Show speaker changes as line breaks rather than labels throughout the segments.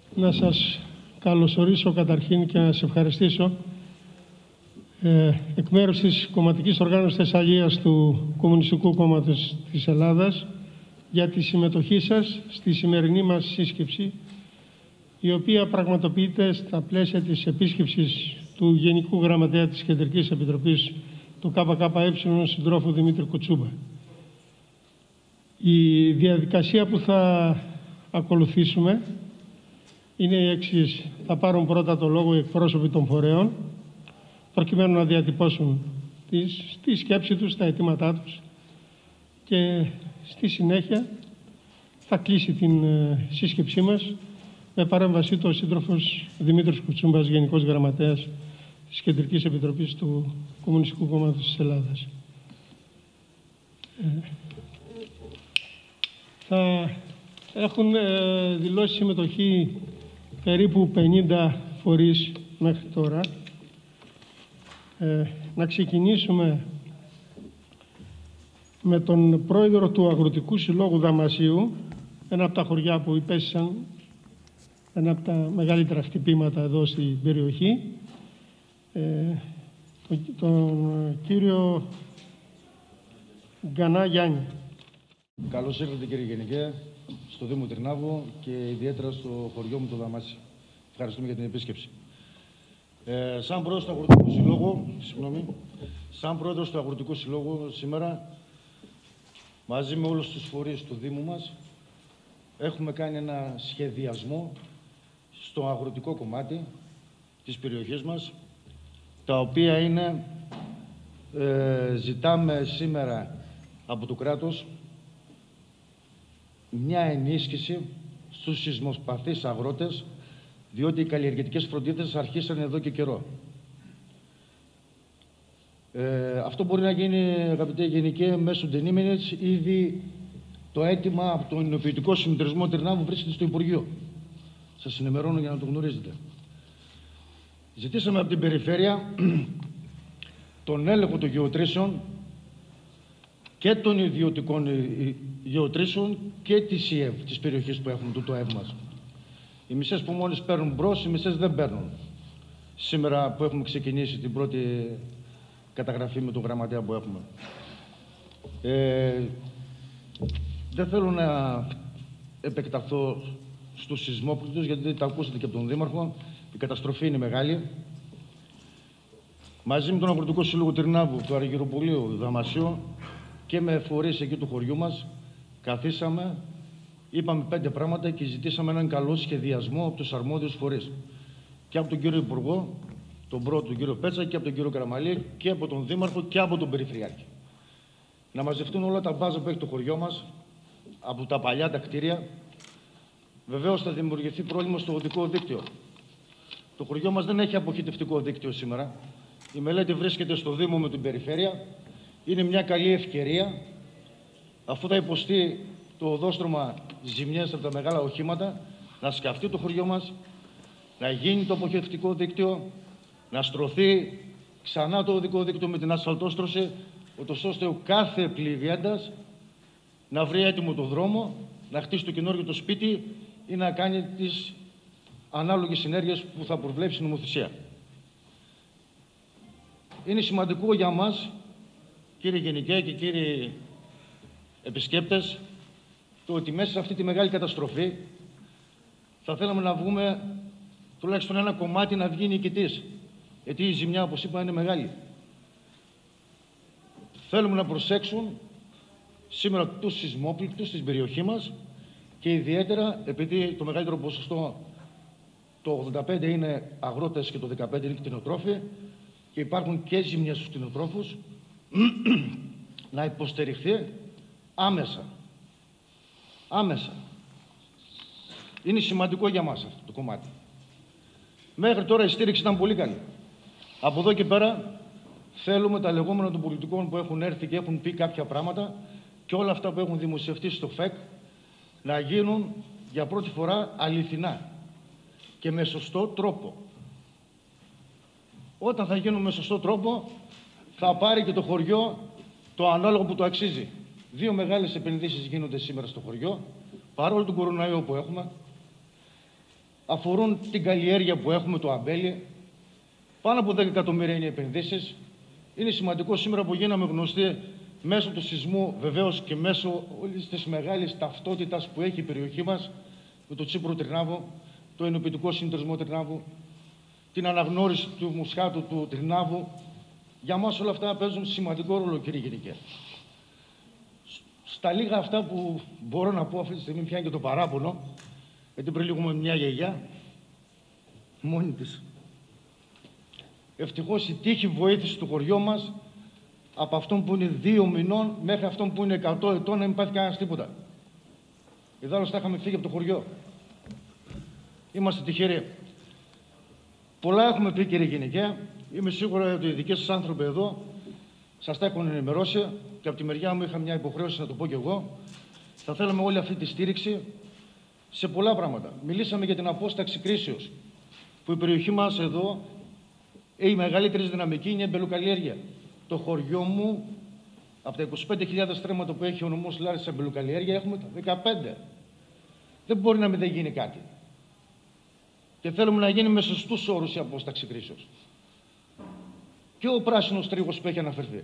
Να σας καλωσορίσω καταρχήν και να σας ευχαριστήσω εκ μέρους της κομματικής οργάνωσης Θεσσαλίας του Κομμουνιστικού Κόμματος της Ελλάδας για τη συμμετοχή σας στη σημερινή μας σύσκεψη, η οποία πραγματοποιείται στα πλαίσια της επίσκεψης του Γενικού Γραμματέα της Κεντρικής Επιτροπής του ΚΚΕ, συντρόφου Δημήτρη Κουτσούμπα. Η διαδικασία που θα ακολουθήσουμε είναι η εξής. Θα πάρουν πρώτα το λόγο οι εκπρόσωποι των φορέων, προκειμένου να διατυπώσουν τη σκέψη τους, τα αιτήματά τους, και στη συνέχεια θα κλείσει την σύσκεψή μας με παρέμβασή του ο σύντροφος Δημήτρης Κουτσούμπας, Γενικός Γραμματέας της Κεντρικής Επιτροπής του Κομμουνιστικού Κόμματος της Ελλάδας. Θα έχουν δηλώσει συμμετοχή περίπου 50 φορείς μέχρι τώρα. Να ξεκινήσουμε με τον πρόεδρο του Αγροτικού Συλλόγου Δαμασίου, ένα από τα χωριά που υπέστησαν ένα από τα μεγαλύτερα χτυπήματα εδώ στην περιοχή, τον κύριο Γκανά Γιάννη.
Καλώς ήρθατε, κύριε Γενικέ, στο Δήμο Τυρνάβου και ιδιαίτερα στο χωριό μου το Δαμάσι. Ευχαριστούμε για την επίσκεψη. Σαν πρόεδρος του Αγροτικού Συλλόγου, σήμερα, μαζί με όλους τους φορείς του Δήμου μας, έχουμε κάνει ένα σχεδιασμό στο αγροτικό κομμάτι της περιοχής μας, τα οποία είναι, ζητάμε σήμερα από το κράτος μια ενίσχυση στους σεισμοσπαθείς αγρότες, διότι οι καλλιεργητικές φροντίδες αρχίσαν εδώ και καιρό. Αυτό μπορεί να γίνει, αγαπητέ Γενικέ, μέσω ντενίμενης. Ήδη το αίτημα από τον Ενοποιητικό Συνεταιρισμό Τυρνάβου βρίσκεται στο Υπουργείο. Σας ενημερώνω για να το γνωρίζετε. Ζητήσαμε από την Περιφέρεια τον έλεγχο των γεωτρήσεων και των ιδιωτικών γεωτρήσεων και της ΙΕΒ, της περιοχής που έχουμε, το ΕΒ μας. Οι μισές που μόλις παίρνουν μπρος, οι μισές δεν παίρνουν. Σήμερα που έχουμε ξεκινήσει την πρώτη καταγραφή με τον γραμματέα που έχουμε. Δεν θέλω να επεκταθώ στους σεισμόπληκτους, γιατί τα ακούσατε και από τον Δήμαρχο. Η καταστροφή είναι μεγάλη. Μαζί με τον Αγροτικό Σύλλογο Τυρνάβου, του Αργυροπολίου Δαμασίου και με φορείς εκεί του χωριού μας, καθίσαμε, είπαμε 5 πράγματα και ζητήσαμε έναν καλό σχεδιασμό από τους αρμόδιους φορείς. Και από τον κύριο Υπουργό, τον πρώτο, τον κύριο Πέτσα, και από τον κύριο Καραμαλή, και από τον Δήμαρχο και από τον Περιφερειάρχη. Να μαζευτούν όλα τα μπάζα που έχει το χωριό μας, από τα παλιά τα κτίρια. Βεβαίως θα δημιουργηθεί πρόβλημα στο οδικό δίκτυο. Το χωριό μας δεν έχει αποχητευτικό δίκτυο σήμερα. Η μελέτη βρίσκεται στο Δήμο με την Περιφέρεια. Είναι μια καλή ευκαιρία, αφού θα υποστεί το οδόστρωμα ζημιές από τα μεγάλα οχήματα, να σκαφτεί το χωριό μας, να γίνει το αποχητευτικό δίκτυο, να στρωθεί ξανά το οδικό δίκτυο με την ασφαλτόστρωση, ούτως ώστε ο κάθε πληγέντας να βρει έτοιμο το δρόμο, να χτίσει το καινούργιο το σπίτι ή να κάνει τις ανάλογες συνέργειες που θα προβλέψει η νομοθεσία. Είναι σημαντικό για μας, κύριε Γενικέ και κύριοι επισκέπτες, το ότι μέσα σε αυτή τη μεγάλη καταστροφή θα θέλαμε να βγούμε τουλάχιστον ένα κομμάτι να βγει νικητής. Γιατί η ζημιά, όπως είπα, είναι μεγάλη. Θέλουμε να προσέξουν σήμερα τους σεισμόπληκτους στην περιοχή μας και ιδιαίτερα επειδή το μεγαλύτερο ποσοστό, το 85% είναι αγρότες και το 15% είναι κτηνοτρόφοι και υπάρχουν και ζημιές στους κτηνοτρόφους, να υποστηριχθεί άμεσα. Άμεσα. Είναι σημαντικό για μας αυτό το κομμάτι. Μέχρι τώρα η στήριξη ήταν πολύ καλή. Από εδώ και πέρα θέλουμε τα λεγόμενα των πολιτικών που έχουν έρθει και έχουν πει κάποια πράγματα και όλα αυτά που έχουν δημοσιευτεί στο ΦΕΚ να γίνουν για πρώτη φορά αληθινά και με σωστό τρόπο. Όταν θα γίνουν με σωστό τρόπο θα πάρει και το χωριό το ανάλογο που το αξίζει. 2 μεγάλες επενδύσεις γίνονται σήμερα στο χωριό, παρόλο τον κορονοϊό που έχουμε. αφορούν την καλλιέργεια που έχουμε, το αμπέλι. Πάνω από 10 εκατομμύρια είναι οι επενδύσεις. Είναι σημαντικό σήμερα που γίναμε γνωστοί μέσω του σεισμού, βεβαίως και μέσω όλης της μεγάλης ταυτότητας που έχει η περιοχή μας, με το Τσίπρο Τρινάβο, το ενοποιητικό συνεταιρισμό Τρινάβου, την αναγνώριση του μουσχάτου του Τρινάβου. Για μας όλα αυτά παίζουν σημαντικό ρόλο, κύριε Γενικέ. Στα λίγα αυτά που μπορώ να πω αυτή τη στιγμή, πιάνει και το παράπονο, γιατί πριν λίγο με μια γιαγιά, μόνη της. Ευτυχώς η τύχη βοήθησε το χωριό μας από αυτόν που είναι 2 μηνών μέχρι αυτόν που είναι 100 ετών να μην πάθει κανένας τίποτα. Ιδάλλως θα είχαμε φύγει από το χωριό. Είμαστε τυχεροί. Πολλά έχουμε πει, κύριε Γενικέ. Είμαι σίγουρο ότι οι δικοί σας άνθρωποι εδώ σας τα έχουν ενημερώσει και από τη μεριά μου είχα μια υποχρέωση να το πω κι εγώ. Θα θέλαμε όλη αυτή τη στήριξη σε πολλά πράγματα. Μιλήσαμε για την απόσταξη κρίσεως, που η περιοχή μας εδώ, η μεγαλύτερη δυναμική είναι η αμπελοκαλλιέργεια. Το χωριό μου, από τα 25.000 στρέμματα που έχει ο νομός Λάρισσας σε αμπελοκαλλιέργεια, έχουμε τα 15. Δεν μπορεί να μην δεν γίνει κάτι. Και θέλουμε να γίνει με σωστούς όρους η απόσταξη κρίσεως. Και ο πράσινος τρίγος που έχει αναφερθεί.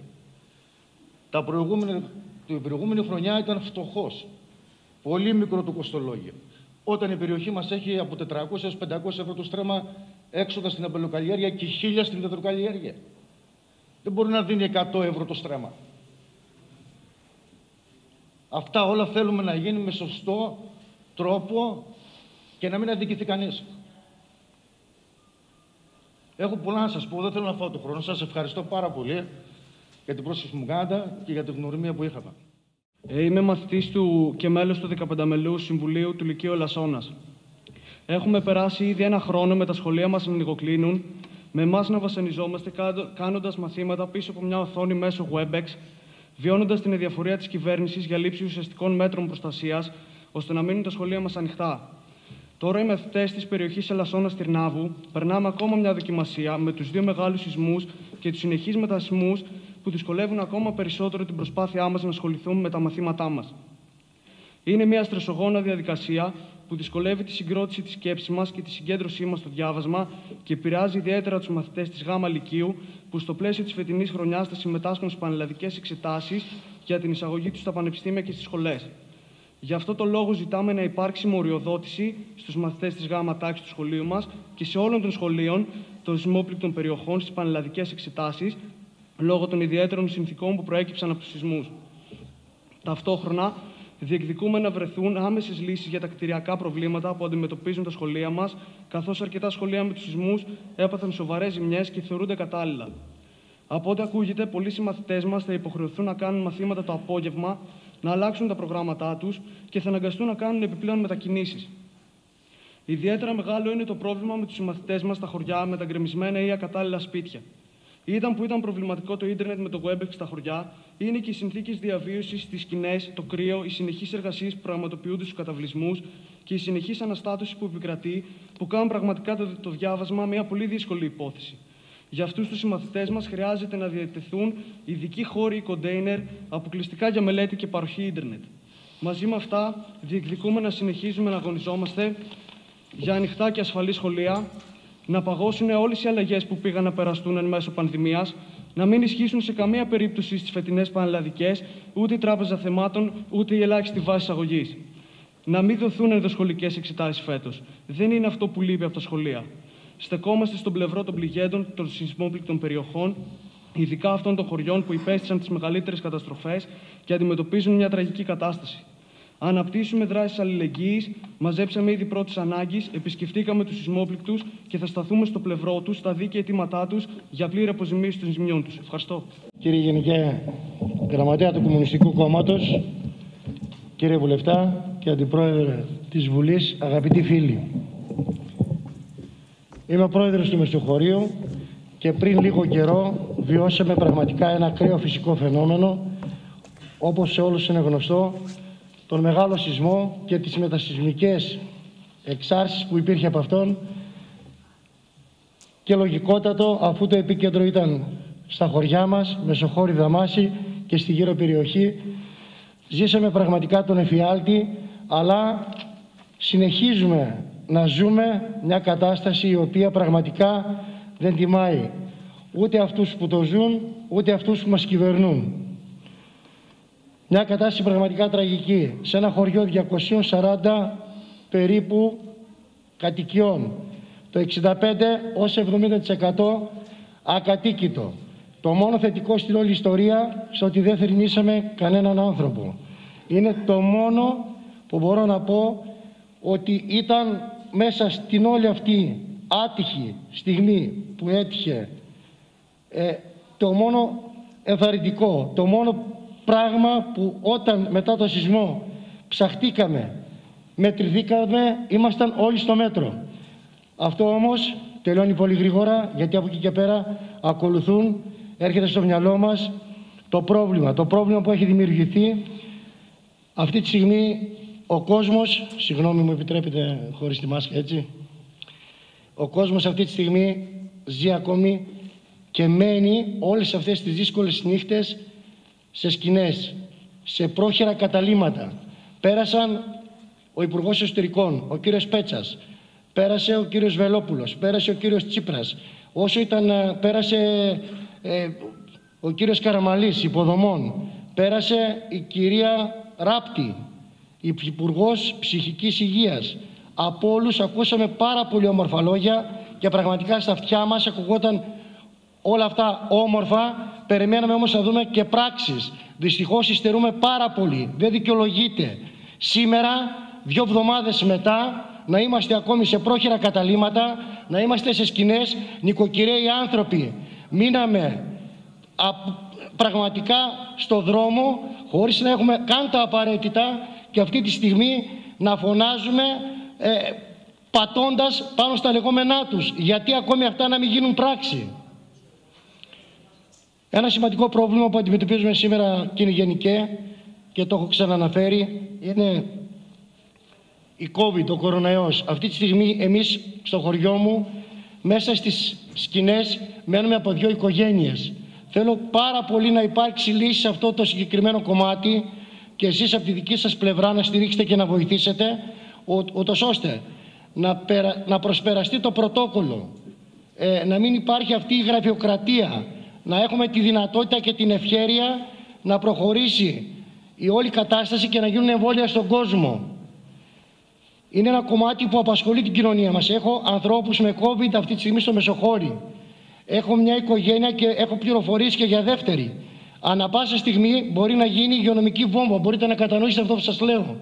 Την προηγούμενη χρονιά ήταν φτωχός. Πολύ μικρό το κοστολόγιο. Όταν η περιοχή μας έχει από 400 έως 500 ευρώ το στρέμμα έξοδα στην αμπελοκαλλιέργεια και 1.000 στην υδροκαλλιέργεια. Δεν μπορεί να δίνει 100 ευρώ το στρέμμα. Αυτά όλα θέλουμε να γίνει με σωστό τρόπο και να μην αδικηθεί κανείς. Έχω πολλά να σας πω, δεν θέλω να φάω το χρόνο. Σας ευχαριστώ πάρα πολύ για την πρόσκληση που μου κάνατε και για την γνωριμία που είχαμε.
Είμαι μαθητής του και μέλος του 15μελού Συμβουλίου του Λυκείου Ελασσόνας. Έχουμε περάσει ήδη 1 χρόνο με τα σχολεία μας να ανοιγοκλίνουν, με εμάς να βασανιζόμαστε κάνοντας μαθήματα πίσω από μια οθόνη μέσω Webex, βιώνοντας την αδιαφορία της κυβέρνησης για λήψη ουσιαστικών μέτρων προστασίας, ώστε να μείνουν τα σχολεία μας ανοιχτά. Τώρα οι μαθητές της περιοχής Ελασσόνας Τρινάβου περνάμε ακόμα μια δοκιμασία με τους 2 μεγάλους σεισμούς και τους συνεχείς μετασεισμούς που δυσκολεύουν ακόμα περισσότερο την προσπάθειά μας να ασχοληθούμε με τα μαθήματά μας. Είναι μια στρεσογόνα διαδικασία που δυσκολεύει τη συγκρότηση της σκέψης μας και τη συγκέντρωσή μας στο διάβασμα και επηρεάζει ιδιαίτερα τους μαθητές της ΓΑΜΑ Λυκείου που στο πλαίσιο της φετινής χρονιάς θα συμμετάσχουν στις πανελλαδικές εξετάσεις για την εισαγωγή τους στα πανεπιστήμια και στις σχολές. Γι' αυτό το λόγο ζητάμε να υπάρξει μοριοδότηση στους μαθητές της ΓΑΜΑ τάξης του σχολείου μας και σε όλων των σχολείων των σεισμόπληκτων περιοχών στις πανελλαδικές εξετάσεις, λόγω των ιδιαίτερων συνθηκών που προέκυψαν από τους σεισμούς. Ταυτόχρονα, διεκδικούμε να βρεθούν άμεσες λύσεις για τα κτηριακά προβλήματα που αντιμετωπίζουν τα σχολεία μας, καθώς αρκετά σχολεία με τους σεισμούς έπαθαν σοβαρές ζημιές και θεωρούνται κατάλληλα. Από ό,τι ακούγεται, πολλοί συμμαθητές μας θα υποχρεωθούν να κάνουν μαθήματα το απόγευμα, να αλλάξουν τα προγράμματά τους και θα αναγκαστούν να κάνουν επιπλέον μετακινήσεις. Ιδιαίτερα μεγάλο είναι το πρόβλημα με τους συμμαθητές μας στα χωριά με τα γκρεμισμένα ή ακατάλληλα σπίτια. Ήταν που ήταν προβληματικό το ίντερνετ με το Webex στα χωριά, είναι και οι συνθήκες διαβίωσης στις σκηνές, το κρύο, οι συνεχείς εργασίες που πραγματοποιούνται στους καταβλισμούς και η συνεχής αναστάτωση που επικρατεί, που κάνουν πραγματικά το διάβασμα μια πολύ δύσκολη υπόθεση. Για αυτούς τους συμμαθητές μας χρειάζεται να διατεθούν ειδικοί χώροι ή κοντέινερ αποκλειστικά για μελέτη και παροχή ίντερνετ. Μαζί με αυτά, διεκδικούμε να συνεχίζουμε να αγωνιζόμαστε για ανοιχτά και ασφαλή σχολεία, να παγώσουν όλες οι αλλαγές που πήγαν να περαστούν εν μέσω πανδημίας, να μην ισχύσουν σε καμία περίπτωση στις φετινές πανελλαδικές ούτε η Τράπεζα Θεμάτων ούτε η ελάχιστη βάση εισαγωγής. Να μην δοθούν ενδοσχολικές εξετάσεις φέτος. Δεν είναι αυτό που λείπει από τα σχολεία. Στεκόμαστε στον πλευρό των πληγέντων των σεισμόπληκτων περιοχών, ειδικά αυτών των χωριών που υπέστησαν τις μεγαλύτερες καταστροφές και αντιμετωπίζουν μια τραγική κατάσταση. Αναπτύσσουμε δράσεις αλληλεγγύης, μαζέψαμε ήδη πρώτης ανάγκης, επισκεφτήκαμε τους σεισμόπληκτους και θα σταθούμε στο πλευρό τους, στα δίκαια αιτήματά τους για πλήρη αποζημίωση των ζημιών τους. Ευχαριστώ.
Κύριε Γενικέ Γραμματέα του Κομμουνιστικού Κόμματος, κύριε Βουλευτά και Αντιπρόεδρε της Βουλής, αγαπητοί φίλοι. Είμαι πρόεδρος του Μεσοχωρίου και πριν λίγο καιρό βιώσαμε πραγματικά ένα ακραίο φυσικό φαινόμενο, όπως σε όλους είναι γνωστό, τον μεγάλο σεισμό και τις μετασεισμικές εξάρσεις που υπήρχε από αυτόν και λογικότατο, αφού το επίκεντρο ήταν στα χωριά μας, Μεσοχώρη, Δαμάση και στη γύρω περιοχή. Ζήσαμε πραγματικά τον εφιάλτη, αλλά συνεχίζουμε να ζούμε μια κατάσταση η οποία πραγματικά δεν τιμάει ούτε αυτούς που το ζουν, ούτε αυτούς που μας κυβερνούν. Μια κατάσταση πραγματικά τραγική. Σε ένα χωριό 240 περίπου κατοικιών, το 65 ως 70% ακατοίκητο. Το μόνο θετικό στην όλη ιστορία, στο ότι δεν θρηνήσαμε κανέναν άνθρωπο. Είναι το μόνο που μπορώ να πω ότι ήταν μέσα στην όλη αυτή άτυχη στιγμή που έτυχε το μόνο ενθαρρυντικό, το μόνο πράγμα που όταν μετά το σεισμό ψαχτήκαμε, μετρηθήκαμε, ήμασταν όλοι στο μέτρο. Αυτό όμως τελειώνει πολύ γρήγορα, γιατί από εκεί και πέρα έρχεται στο μυαλό μας το πρόβλημα που έχει δημιουργηθεί. Αυτή τη στιγμή ο κόσμος, συγγνώμη μου επιτρέπετε χωρίς τη μάσκα έτσι, ο κόσμος αυτή τη στιγμή ζει ακόμη και μένει όλες αυτές τις δύσκολες νύχτες σε σκηνές, σε πρόχειρα καταλύματα. Πέρασαν ο Υπουργός Εσωτερικών, ο κύριος Πέτσας, πέρασε ο κύριος Βελόπουλος, πέρασε ο κύριος Τσίπρας, πέρασε ο κύριος Καραμαλής υποδομών, πέρασε η κυρία Ράπτη, Υπουργός Ψυχικής Υγείας. Από όλους ακούσαμε πάρα πολύ όμορφα λόγια και πραγματικά στα αυτιά μας ακουγόταν όλα αυτά όμορφα. Περιμέναμε όμως να δούμε και πράξεις. Δυστυχώς υστερούμε πάρα πολύ. Δεν δικαιολογείται σήμερα, 2 εβδομάδες μετά, να είμαστε ακόμη σε πρόχειρα καταλύματα, να είμαστε σε σκηνές, νοικοκυρέοι άνθρωποι. Μείναμε πραγματικά στο δρόμο χωρίς να έχουμε καν τα απαραίτητα και αυτή τη στιγμή να φωνάζουμε πατώντας πάνω στα λεγόμενά τους. Γιατί ακόμη αυτά να μην γίνουν πράξη. Ένα σημαντικό πρόβλημα που αντιμετωπίζουμε σήμερα, κύριε Γενικέ, και το έχω ξαναναφέρει, είναι η COVID, ο κοροναϊός. Αυτή τη στιγμή εμείς στο χωριό μου, μέσα στις σκηνές, μένουμε από 2 οικογένειες. Θέλω πάρα πολύ να υπάρξει λύση σε αυτό το συγκεκριμένο κομμάτι και εσείς από τη δική σας πλευρά να στηρίξετε και να βοηθήσετε, ούτως ώστε να προσπεραστεί το πρωτόκολλο, να μην υπάρχει αυτή η γραφειοκρατία, να έχουμε τη δυνατότητα και την ευχέρεια να προχωρήσει η όλη κατάσταση και να γίνουν εμβόλια στον κόσμο. Είναι ένα κομμάτι που απασχολεί την κοινωνία μας. Έχω ανθρώπους με COVID αυτή τη στιγμή στο Μεσοχώρι. Έχω μια οικογένεια και έχω πληροφορίες και για δεύτερη. Ανά πάσα στιγμή μπορεί να γίνει υγειονομική βόμβα. Μπορείτε να κατανοήσετε αυτό που σας λέω.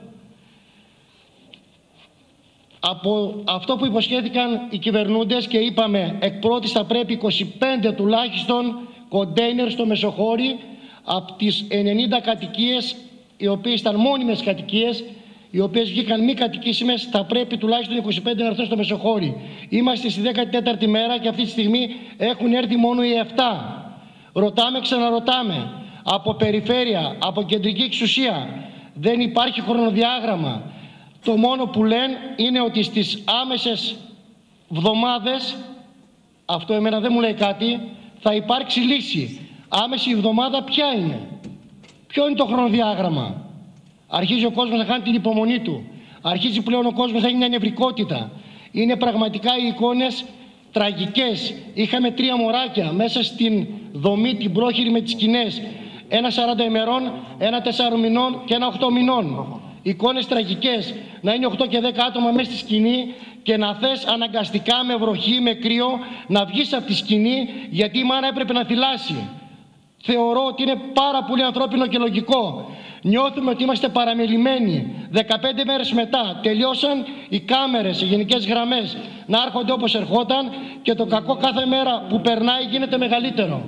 Από αυτό που υποσχέθηκαν οι κυβερνούντες και είπαμε εκ πρώτης θα πρέπει 25 τουλάχιστον κοντέινερ στο Μεσοχώρι από τις 90 κατοικίες οι οποίες ήταν μόνιμες κατοικίες, οι οποίες βγήκαν μη κατοικήσιμες, θα πρέπει τουλάχιστον 25 να έρθουν στο Μεσοχώρι. Είμαστε στη 14η μέρα και αυτή τη στιγμή έχουν έρθει μόνο οι 7. Ρωτάμε, ξαναρωτάμε, από περιφέρεια, από κεντρική εξουσία, δεν υπάρχει χρονοδιάγραμμα. Το μόνο που λένε είναι ότι στις άμεσες εβδομάδες, αυτό εμένα δεν μου λέει κάτι, θα υπάρξει λύση. Άμεση εβδομάδα ποια είναι? Ποιο είναι το χρονοδιάγραμμα? Αρχίζει ο κόσμος να χάνει την υπομονή του. Αρχίζει πλέον ο κόσμος να έχει μια νευρικότητα. Είναι πραγματικά οι εικόνες τραγικές. Είχαμε 3 μωράκια μέσα στην δομή την πρόχειρη με τις σκηνές. Ένα 40 ημερών, ένα 4 μηνών και ένα 8 μηνών. Εικόνες τραγικές. Να είναι 8 και 10 άτομα μέσα στη σκηνή και να θες αναγκαστικά με βροχή, με κρύο να βγεις από τη σκηνή γιατί η μάνα έπρεπε να θυλάσει. Θεωρώ ότι είναι πάρα πολύ ανθρώπινο και λογικό. Νιώθουμε ότι είμαστε παραμελημένοι. 15 μέρες μετά τελειώσαν οι κάμερες, οι γενικές γραμμές να έρχονται όπως ερχόταν και το κακό κάθε μέρα που περνάει γίνεται μεγαλύτερο.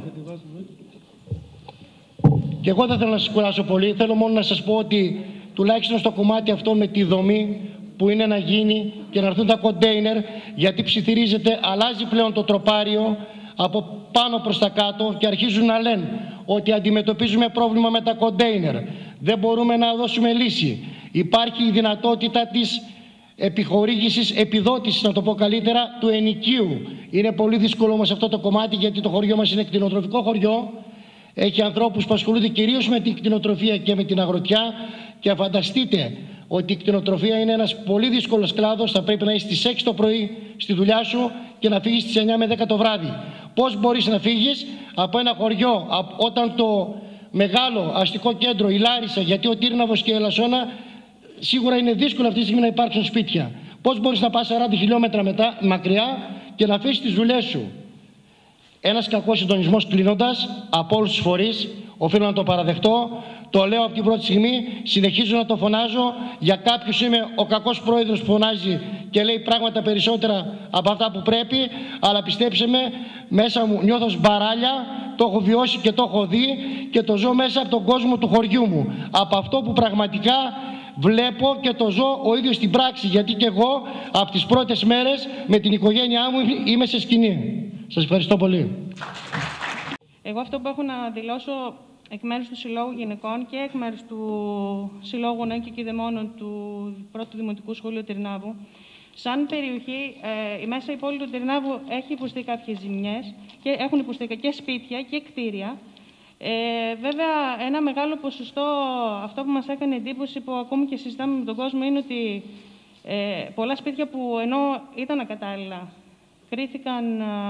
Και εγώ δεν θέλω να σας κουράσω πολύ, θέλω μόνο να σας πω ότι τουλάχιστον στο κομμάτι αυτό με τη δομή που είναι να γίνει και να έρθουν τα κοντέινερ, γιατί ψιθυρίζεται, αλλάζει πλέον το τροπάριο από πάνω προς τα κάτω και αρχίζουν να λένε ότι αντιμετωπίζουμε πρόβλημα με τα κοντέινερ. Δεν μπορούμε να δώσουμε λύση. Υπάρχει η δυνατότητα της επιχορήγησης, επιδότησης, να το πω καλύτερα, του ενοικίου. Είναι πολύ δύσκολο όμως αυτό το κομμάτι γιατί το χωριό μας είναι κτηνοτροφικό χωριό. Έχει ανθρώπους που ασχολούνται κυρίως με την κτηνοτροφία και με την αγροτιά και φανταστείτε ότι η κτηνοτροφία είναι ένας πολύ δύσκολος κλάδος. Θα πρέπει να είσαι στις 6 το πρωί στη δουλειά σου και να φύγεις στις 9 με 10 το βράδυ. Πώς μπορείς να φύγεις από ένα χωριό όταν το μεγάλο αστικό κέντρο, η Λάρισα, γιατί ο Τύρναβος και η Ελασσόνα σίγουρα είναι δύσκολο αυτή τη στιγμή να υπάρξουν σπίτια. Πώς μπορείς να πας 40 χιλιόμετρα μακριά και να αφήσεις τις δουλειές σου? Ένας κακός συντονισμός, κλείνοντας, από όλους τους φορείς, οφείλω να το παραδεχτώ. Το λέω από την πρώτη στιγμή, συνεχίζω να το φωνάζω. Για κάποιους είμαι ο κακός πρόεδρος που φωνάζει και λέει πράγματα περισσότερα από αυτά που πρέπει, αλλά πιστέψτε με, μέσα μου νιώθω σμπαράλια, το έχω βιώσει και το έχω δει και το ζω μέσα από τον κόσμο του χωριού μου. Από αυτό που πραγματικά βλέπω και το ζω ο ίδιος στην πράξη, γιατί και εγώ από τις πρώτες μέρες με την οικογένειά μου είμαι σε σκηνή. Σας ευχαριστώ πολύ.
Εγώ αυτό που έχω να δηλώσω εκ μέρους του Συλλόγου Γυναικών και εκ μέρους του Συλλόγου Νέων και Κηδεμόνων του Πρώτου Δημοτικού Σχολείου Τυρνάβου, σαν περιοχή, η μέσα η πόλη του Τυρνάβου έχει υποστεί κάποιες ζημιές και έχουν υποστεί και σπίτια και κτίρια. Βέβαια, ένα μεγάλο ποσοστό, αυτό που μας έκανε εντύπωση, που ακόμη και συζητάμε με τον κόσμο, είναι ότι πολλά σπίτια που ενώ ήταν ακατάλληλα, κρίθηκαν,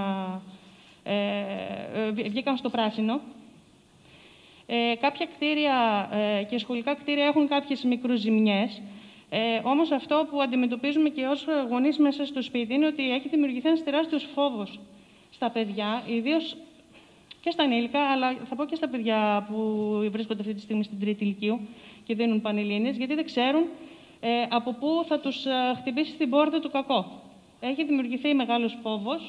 βγήκαν στο πράσινο. Κάποια κτίρια και σχολικά κτίρια έχουν κάποιες μικροζημιές. Όμως αυτό που αντιμετωπίζουμε και ως γονείς μέσα στο σπίτι είναι ότι έχει δημιουργηθεί ένας τεράστιος φόβος στα παιδιά, ιδίως και στα ενήλικα, αλλά θα πω και στα παιδιά που βρίσκονται αυτή τη στιγμή στην τρίτη ηλικίου και δίνουν πανελλήνιες, γιατί δεν ξέρουν από πού θα τους χτυπήσει στην πόρτα του κακό. Έχει δημιουργηθεί μεγάλος φόβος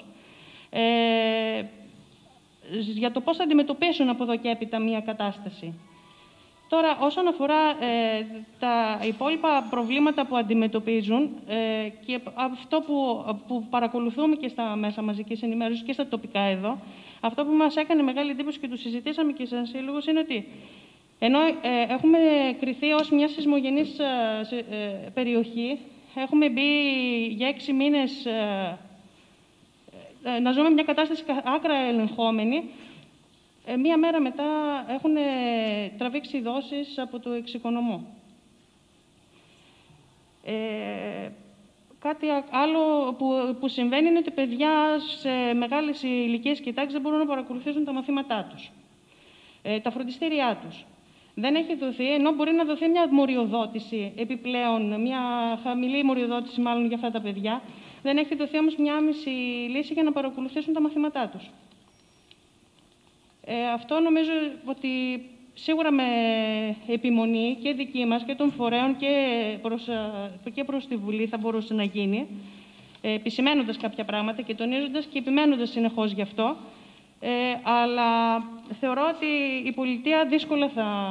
για το πώς θα αντιμετωπίσουν από εδώ και έπειτα μία κατάσταση. Τώρα, όσον αφορά τα υπόλοιπα προβλήματα που αντιμετωπίζουν και αυτό που παρακολουθούμε και στα μέσα μαζικής ενημέρωσης και στα τοπικά εδώ, αυτό που μας έκανε μεγάλη εντύπωση και το συζητήσαμε και σαν σύλλογος είναι ότι ενώ έχουμε κριθεί ως μια σεισμογενής περιοχή, έχουμε μπει για 6 μήνες να ζούμε μια κατάσταση άκρα ελεγχόμενη. Μία μέρα μετά έχουν τραβήξει δόσεις από το εξοικονομό. Κάτι άλλο που συμβαίνει είναι ότι παιδιά σε μεγάλες ηλικίες και τάξεις δεν μπορούν να παρακολουθήσουν τα μαθήματά τους, τα φροντιστήριά τους. Δεν έχει δοθεί, ενώ μπορεί να δοθεί μια μοριοδότηση επιπλέον, μια χαμηλή μοριοδότηση μάλλον για αυτά τα παιδιά, δεν έχει δοθεί όμως μια άμεση λύση για να παρακολουθήσουν τα μαθήματά τους. Αυτό νομίζω ότι σίγουρα με επιμονή και δική μας και των φορέων και προς τη Βουλή θα μπορούσε να γίνει, επισημαίνοντας κάποια πράγματα και τονίζοντας και επιμένοντας συνεχώς γι' αυτό, αλλά θεωρώ ότι η πολιτεία δύσκολα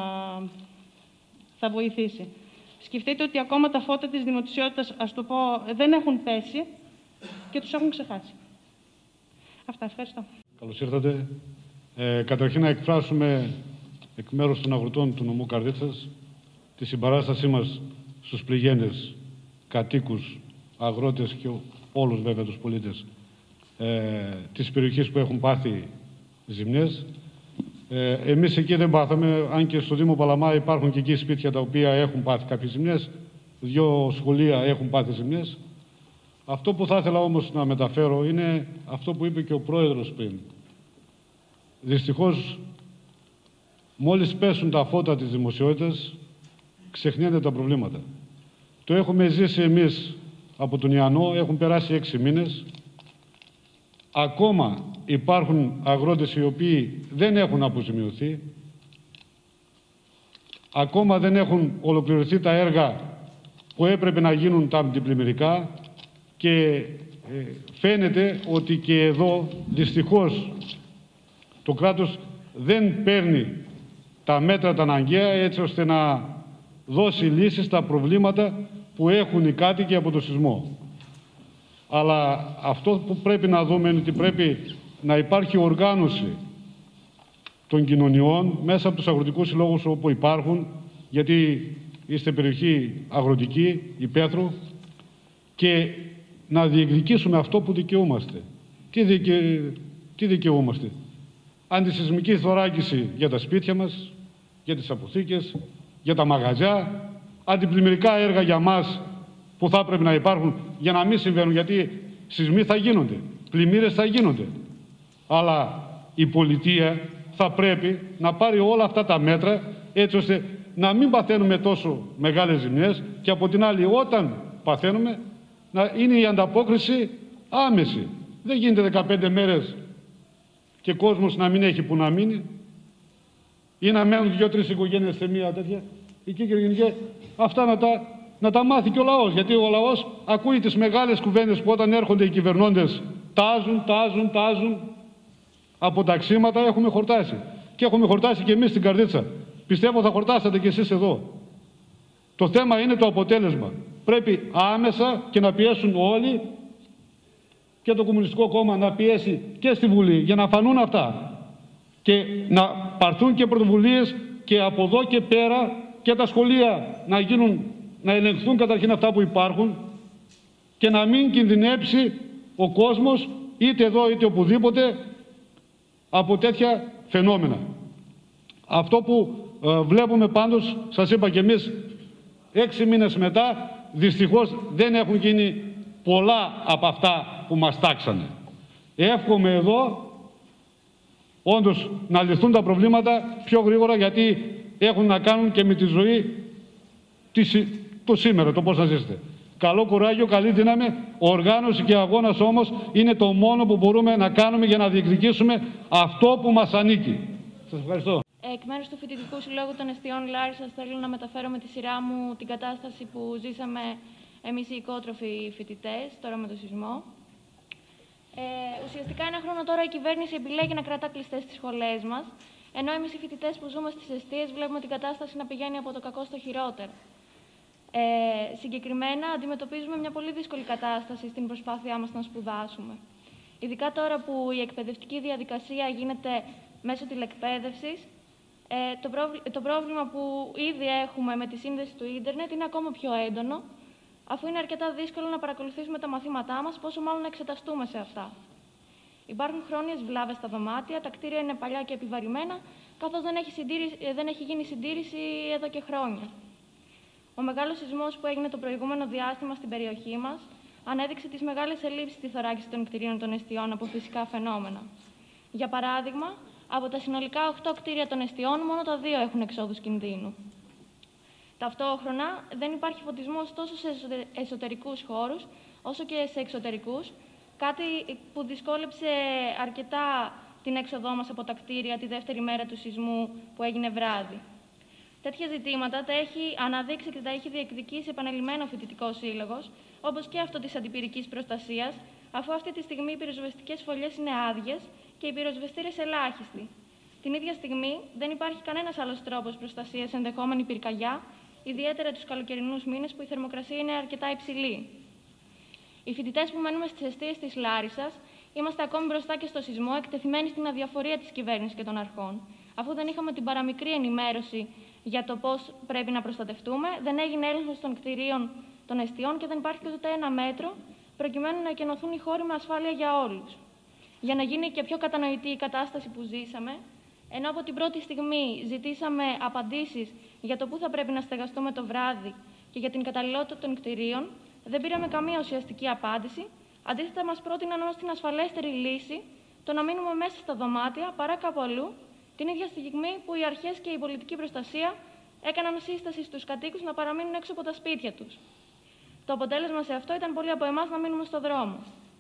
θα βοηθήσει. Σκεφτείτε ότι ακόμα τα φώτα της δημοσιότητας, ας το πω, δεν έχουν πέσει και τους έχουν ξεχάσει. Αυτά, ευχαριστώ.
Καλώς ήρθατε. Καταρχήν να εκφράσουμε εκ μέρους των αγροτών του νομού Καρδίτσας τη συμπαράστασή μας στους πληγέντες κατοίκους, αγρότες και όλους βέβαια τους πολίτες της περιοχής που έχουν πάθει ζημιές. Εμείς εκεί δεν πάθαμε, αν και στο Δήμο Παλαμά υπάρχουν και εκεί σπίτια τα οποία έχουν πάθει κάποιες ζημιές, 2 σχολεία έχουν πάθει ζημιές. Αυτό που θα ήθελα όμως να μεταφέρω είναι αυτό που είπε και ο Πρόεδρος πριν. Δυστυχώς, μόλις πέσουν τα φώτα της δημοσιότητας, ξεχνιούνται τα προβλήματα. Το έχουμε ζήσει εμείς από τον Ιαννό, έχουν περάσει 6 μήνες. Ακόμα υπάρχουν αγρότες οι οποίοι δεν έχουν αποζημιωθεί. Ακόμα δεν έχουν ολοκληρωθεί τα έργα που έπρεπε να γίνουν τα αντιπλημμυρικά και φαίνεται ότι και εδώ δυστυχώς το κράτος δεν παίρνει τα μέτρα τα αναγκαία έτσι ώστε να δώσει λύσεις στα προβλήματα που έχουν οι κάτοικοι από το σεισμό. Αλλά αυτό που πρέπει να δούμε είναι ότι πρέπει να υπάρχει οργάνωση των κοινωνιών μέσα από τους αγροτικούς συλλόγους όπου υπάρχουν, γιατί είστε περιοχή αγροτική, υπαίθρου, και να διεκδικήσουμε αυτό που δικαιούμαστε. Τι δικαιούμαστε? Αντισεισμική θωράκιση για τα σπίτια μας, για τις αποθήκες, για τα μαγαζιά, αντιπλημμυρικά έργα για μας που θα πρέπει να υπάρχουν για να μην συμβαίνουν, γιατί σεισμοί θα γίνονται, πλημμύρες θα γίνονται. Αλλά η πολιτεία θα πρέπει να πάρει όλα αυτά τα μέτρα έτσι ώστε να μην παθαίνουμε τόσο μεγάλες ζημιές και από την άλλη όταν παθαίνουμε να είναι η ανταπόκριση άμεση. Δεν γίνεται 15 μέρες και κόσμος να μην έχει που να μείνει ή να μένουν 2-3 οικογένειες σε μία τέτοια. Εκεί και αυτά να τα μάθει και ο λαός. Γιατί ο λαός ακούει τις μεγάλες κουβέντες που όταν έρχονται οι κυβερνώντες τάζουν. Από τα ξύματα έχουμε χορτάσει. Και έχουμε χορτάσει και εμείς στην Καρδίτσα. Πιστεύω θα χορτάσατε και εσείς εδώ. Το θέμα είναι το αποτέλεσμα. Πρέπει άμεσα και να πιέσουν όλοι και το Κομμουνιστικό Κόμμα να πιέσει και στη Βουλή για να φανούν αυτά. Και να πάρθουν και πρωτοβουλίες και από εδώ και πέρα και τα σχολεία να ελεγχθούν καταρχήν αυτά που υπάρχουν και να μην κινδυνεύσει ο κόσμος είτε εδώ είτε οπουδήποτε από τέτοια φαινόμενα. Αυτό που βλέπουμε πάντως, σας είπα και εμείς, 6 μήνες μετά, δυστυχώς δεν έχουν γίνει πολλά από αυτά που μας τάξανε. Εύχομαι εδώ όντως να λυθούν τα προβλήματα πιο γρήγορα, γιατί έχουν να κάνουν και με τη ζωή το σήμερα, το πώς θα ζήσετε. Καλό κουράγιο, καλή δύναμη. Οργάνωση και αγώνας όμως είναι το μόνο που μπορούμε να κάνουμε για να διεκδικήσουμε αυτό που μας ανήκει. Σας ευχαριστώ.
Εκ μέρους του Φοιτητικού Συλλόγου των Εστιών Λάρισσας θέλω να μεταφέρω με τη σειρά μου την κατάσταση που ζήσαμε εμείς οι οικότροφοι φοιτητές τώρα με το σεισμό. Ουσιαστικά ένα χρόνο τώρα η κυβέρνηση επιλέγει να κρατά κλειστές τις σχολές μας, ενώ εμείς οι φοιτητές που ζούμε στις εστίες βλέπουμε την κατάσταση να πηγαίνει από το κακό στο χειρότερο. Συγκεκριμένα αντιμετωπίζουμε μια πολύ δύσκολη κατάσταση στην προσπάθειά μας να σπουδάσουμε. Ειδικά τώρα που η εκπαιδευτική διαδικασία γίνεται μέσω τηλεκπαίδευσης, το πρόβλημα που ήδη έχουμε με τη σύνδεση του ίντερνετ είναι ακόμα πιο έντονο, αφού είναι αρκετά δύσκολο να παρακολουθήσουμε τα μαθήματά μας, πόσο μάλλον να εξεταστούμε σε αυτά. Υπάρχουν χρόνιες βλάβες στα δωμάτια, τα κτίρια είναι παλιά και επιβαρημένα, καθώς δεν έχει γίνει συντήρηση εδώ και χρόνια. Ο μεγάλος σεισμός που έγινε το προηγούμενο διάστημα στην περιοχή μας ανέδειξε τις μεγάλες ελλείψεις στη θωράκιση των κτηρίων των εστιών από φυσικά φαινόμενα. Για παράδειγμα, από τα συνολικά 8 κτίρια των εστιών, μόνο τα 2 έχουν εξόδους κινδύνου. Ταυτόχρονα, δεν υπάρχει φωτισμός τόσο σε εσωτερικούς χώρους, όσο και σε εξωτερικούς, κάτι που δυσκόλεψε αρκετά την έξοδό μας από τα κτίρια τη δεύτερη μέρα του σεισμού που έγινε βράδυ. Τέτοια ζητήματα τα έχει αναδείξει και τα έχει διεκδικήσει επανειλημμένο ο Φοιτητικός Σύλλογος, όπως και αυτό της αντιπυρικής προστασίας, αφού αυτή τη στιγμή οι πυροσβεστικές φωλιές είναι άδειες και οι πυροσβεστήρες ελάχιστοι. Την ίδια στιγμή δεν υπάρχει κανένας άλλος τρόπος προστασίας σε ενδεχόμενη πυρκαγιά, ιδιαίτερα τους καλοκαιρινούς μήνες που η θερμοκρασία είναι αρκετά υψηλή. Οι φοιτητές που μένουμε στις εστίες της Λάρισσας είμαστε ακόμη μπροστά και στο σεισμό, εκτεθειμένοι στην αδιαφορία της κυβέρνησης και των αρχών. Αφού δεν είχαμε την παραμικρή ενημέρωση για το πώς πρέπει να προστατευτούμε, δεν έγινε έλεγχος των κτηρίων των εστιών και δεν υπάρχει ούτε ένα μέτρο προκειμένου να εκενωθούν οι χώροι με ασφάλεια για όλους. Για να γίνει και πιο κατανοητή η κατάσταση που ζήσαμε, ενώ από την πρώτη στιγμή ζητήσαμε απαντήσεις για το πού θα πρέπει να στεγαστούμε το βράδυ και για την καταλληλότητα των κτηρίων, δεν πήραμε καμία ουσιαστική απάντηση. Αντίθετα, μας πρότειναν ως την ασφαλέστερη λύση το να μείνουμε μέσα στα δωμάτια παρά κάπου αλλού, την ίδια στιγμή που οι αρχές και η πολιτική προστασία έκαναν σύσταση στους κατοίκους να παραμείνουν έξω από τα σπίτια τους. Το αποτέλεσμα σε αυτό ήταν πολλοί από εμάς να μείνουμε στο δρόμο.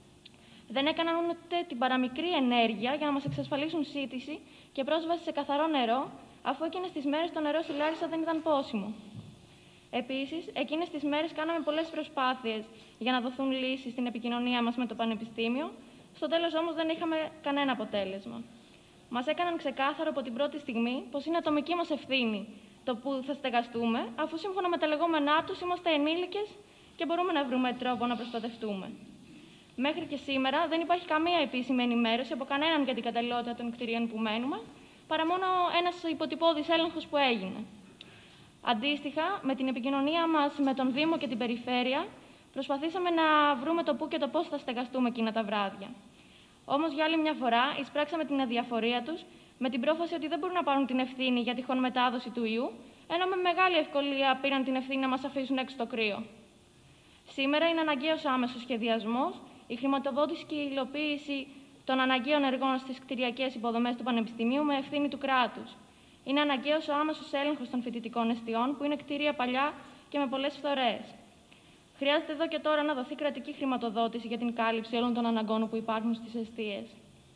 Δεν έκαναν ούτε την παραμικρή ενέργεια για να μας εξασφαλίσουν σύντηση και πρόσβαση σε καθαρό νερό, αφού εκείνες τις μέρες το νερό στη Λάρισα δεν ήταν πόσιμο. Επίσης, εκείνες τις μέρες κάναμε πολλές προσπάθειες για να δοθούν λύσεις στην επικοινωνία μας με το Πανεπιστήμιο, στο τέλος όμως δεν είχαμε κανένα αποτέλεσμα. Μας έκαναν ξεκάθαρο από την πρώτη στιγμή πως είναι ατομική μας ευθύνη το που θα στεγαστούμε, αφού σύμφωνα με τα λεγόμενά τους είμαστε ενήλικες και μπορούμε να βρούμε τρόπο να προστατευτούμε. Μέχρι και σήμερα δεν υπάρχει καμία επίσημη ενημέρωση από κανέναν για την καταλληλότητα των κτηρίων που μένουμε, παρά μόνο ένας υποτυπώδης έλεγχος που έγινε. Αντίστοιχα, με την επικοινωνία μας με τον Δήμο και την Περιφέρεια, προσπαθήσαμε να βρούμε το πού και το πώς θα στεγαστούμε εκείνα τα βράδια. Όμως, για άλλη μια φορά, εισπράξαμε την αδιαφορία τους, με την πρόφαση ότι δεν μπορούν να πάρουν την ευθύνη για τυχόν μετάδοση του ιού, ενώ με μεγάλη ευκολία πήραν την ευθύνη να μας αφήσουν έξω στο κρύο. Σήμερα είναι αναγκαίος άμεσος σχεδιασμός, η χρηματοδότηση και η υλοποίηση των αναγκαίων εργών στις κτηριακές υποδομές του Πανεπιστημίου με ευθύνη του κράτους. Είναι αναγκαίος ο άμεσος έλεγχος των φοιτητικών εστιών, που είναι κτίρια παλιά και με πολλές φθορές. Χρειάζεται εδώ και τώρα να δοθεί κρατική χρηματοδότηση για την κάλυψη όλων των αναγκών που υπάρχουν στις εστίες.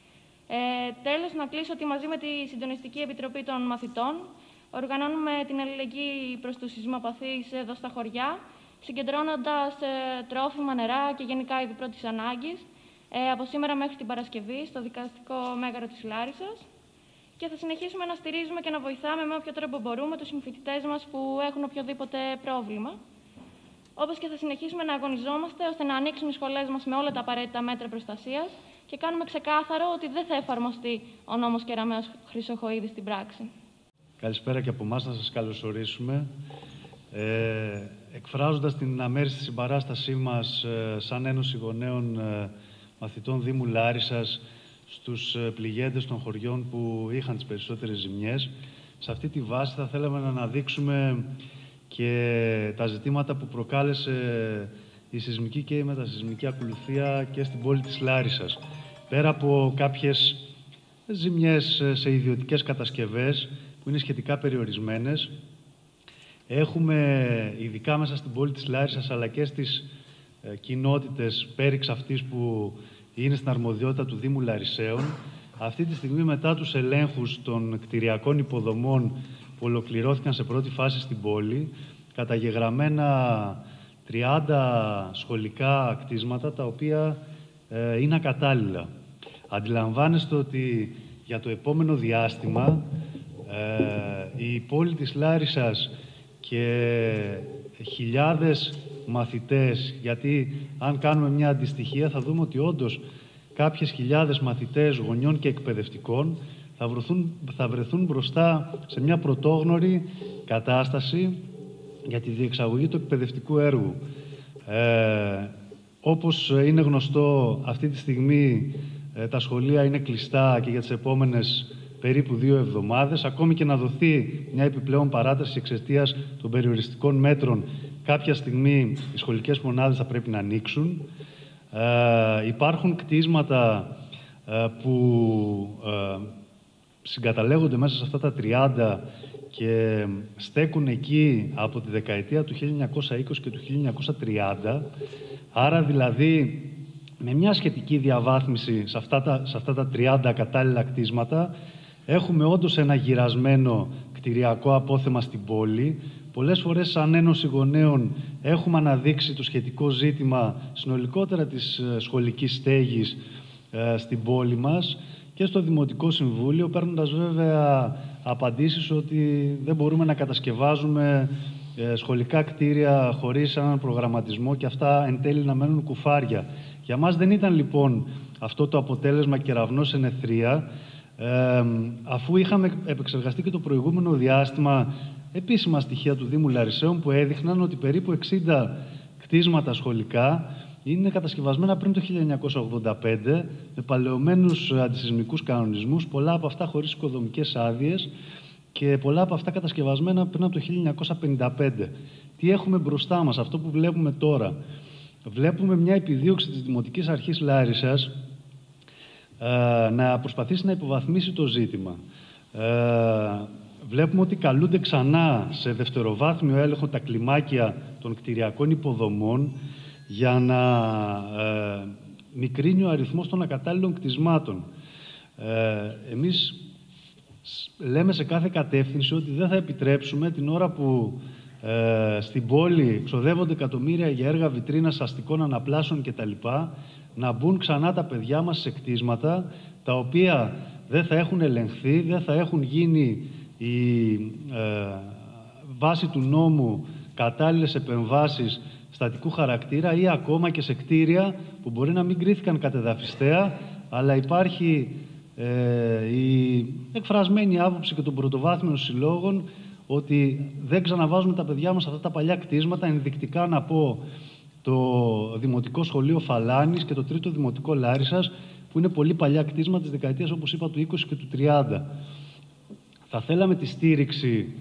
Τέλος, να κλείσω ότι μαζί με τη Συντονιστική Επιτροπή των Μαθητών οργανώνουμε την αλληλεγγύη προς τους σεισμοπαθείς εδώ στα χωριά, συγκεντρώνοντας τρόφιμα, νερά και γενικά είδη πρώτης ανάγκης από σήμερα μέχρι την Παρασκευή στο δικαστικό μέγαρο της Λάρισσας, και θα συνεχίσουμε να στηρίζουμε και να βοηθάμε με όποιο τρόπο μπορούμε τους συμφοιτητές μας που έχουν οποιοδήποτε πρόβλημα. Όπως και θα συνεχίσουμε να αγωνιζόμαστε ώστε να ανοίξουν οι σχολές μας με όλα τα απαραίτητα μέτρα προστασίας και κάνουμε ξεκάθαρο ότι δεν θα εφαρμοστεί ο νόμος Κεραμέως Χρυσοχοΐδη στην πράξη.
Καλησπέρα και από εμάς, να σας καλωσορίσουμε. Εκφράζοντας την αμέριστη συμπαράστασή μας σαν Ένωση Γονέων Μαθητών Δήμου Λάρισσας στους πληγέντες των χωριών που είχαν τις περισσότερες ζημιές, σε αυτή τη βάση θα θέλαμε να αναδείξουμε και τα ζητήματα που προκάλεσε η σεισμική και η μετασεισμική ακολουθία και στην πόλη της Λάρισσας. Πέρα από κάποιες ζημιές σε ιδιωτικές κατασκευές που είναι σχετικά περιορισμένες, έχουμε ειδικά μέσα στην πόλη της Λάρισσας αλλά και στις κοινότητες πέριξ αυτής που είναι στην αρμοδιότητα του Δήμου Λαρισαίων, αυτή τη στιγμή μετά τους ελέγχους των κτηριακών υποδομών που ολοκληρώθηκαν σε πρώτη φάση στην πόλη, καταγεγραμμένα 30 σχολικά κτίσματα τα οποία είναι ακατάλληλα. Αντιλαμβάνεστε ότι για το επόμενο διάστημα η πόλη της Λάρισσας και χιλιάδες μαθητές, γιατί αν κάνουμε μια αντιστοιχία θα δούμε ότι όντως κάποιες χιλιάδες μαθητές γονιών και εκπαιδευτικών θα βρεθούν μπροστά σε μια πρωτόγνωρη κατάσταση για τη διεξαγωγή του εκπαιδευτικού έργου. Όπως είναι γνωστό, αυτή τη στιγμή τα σχολεία είναι κλειστά και για τις επόμενες περίπου 2 εβδομάδες, ακόμη και να δοθεί μια επιπλέον παράταση εξαιτίας των περιοριστικών μέτρων. Κάποια στιγμή οι σχολικές μονάδες θα πρέπει να ανοίξουν. Υπάρχουν κτίσματα που συγκαταλέγονται μέσα σε αυτά τα 30 και στέκουν εκεί από τη δεκαετία του 1920 και του 1930. Άρα δηλαδή με μια σχετική διαβάθμιση σε αυτά τα 30 κατάλληλα κτίσματα έχουμε όντως ένα γυρασμένο κτηριακό απόθεμα στην πόλη. Πολλές φορές σαν Ένωση Γονέων έχουμε αναδείξει το σχετικό ζήτημα συνολικότερα της σχολικής στέγης στην πόλη μας και στο Δημοτικό Συμβούλιο, παίρνοντας βέβαια απαντήσεις ότι δεν μπορούμε να κατασκευάζουμε σχολικά κτίρια χωρίς έναν προγραμματισμό και αυτά εν τέλει να μένουν κουφάρια. Για μας δεν ήταν λοιπόν αυτό το αποτέλεσμα κεραυνός εν αιθρία, αφού είχαμε επεξεργαστεί και το προηγούμενο διάστημα επίσημα στοιχεία του Δήμου Λαρισαίων που έδειχναν ότι περίπου 60 κτίσματα σχολικά είναι κατασκευασμένα πριν το 1985 με παλαιωμένους αντισεισμικούς κανονισμούς, πολλά από αυτά χωρίς οικοδομικές άδειες και πολλά από αυτά κατασκευασμένα πριν από το 1955. Τι έχουμε μπροστά μας, αυτό που βλέπουμε τώρα? Βλέπουμε μια επιδίωξη της Δημοτικής Αρχής Λάρισσας να προσπαθήσει να υποβαθμίσει το ζήτημα. Βλέπουμε ότι καλούνται ξανά σε δευτεροβάθμιο έλεγχο τα κλιμάκια των κτηριακών υποδομών για να μικρύνει ο αριθμός των ακατάλληλων κτισμάτων. Εμείς λέμε σε κάθε κατεύθυνση ότι δεν θα επιτρέψουμε την ώρα που στην πόλη ξοδεύονται εκατομμύρια για έργα βιτρίνας αστικών αναπλάσεων κτλ. Να μπουν ξανά τα παιδιά μας σε κτίσματα τα οποία δεν θα έχουν ελεγχθεί, δεν θα έχουν γίνει η βάση του νόμου κατάλληλες επεμβάσεις στατικού χαρακτήρα ή ακόμα και σε κτίρια που μπορεί να μην κρίθηκαν κατεδαφιστέα, αλλά υπάρχει η εκφρασμένη άποψη και των πρωτοβάθμιων συλλόγων ότι δεν ξαναβάζουμε τα παιδιά μας σε αυτά τα παλιά κτίσματα. Ενδεικτικά να πω το Δημοτικό Σχολείο Φαλάνης και το Τρίτο Δημοτικό Λάρισσας, που είναι πολύ παλιά κτίσματα της δεκαετίας, όπως είπα, του 20 και του 30. Θα θέλαμε τη στήριξη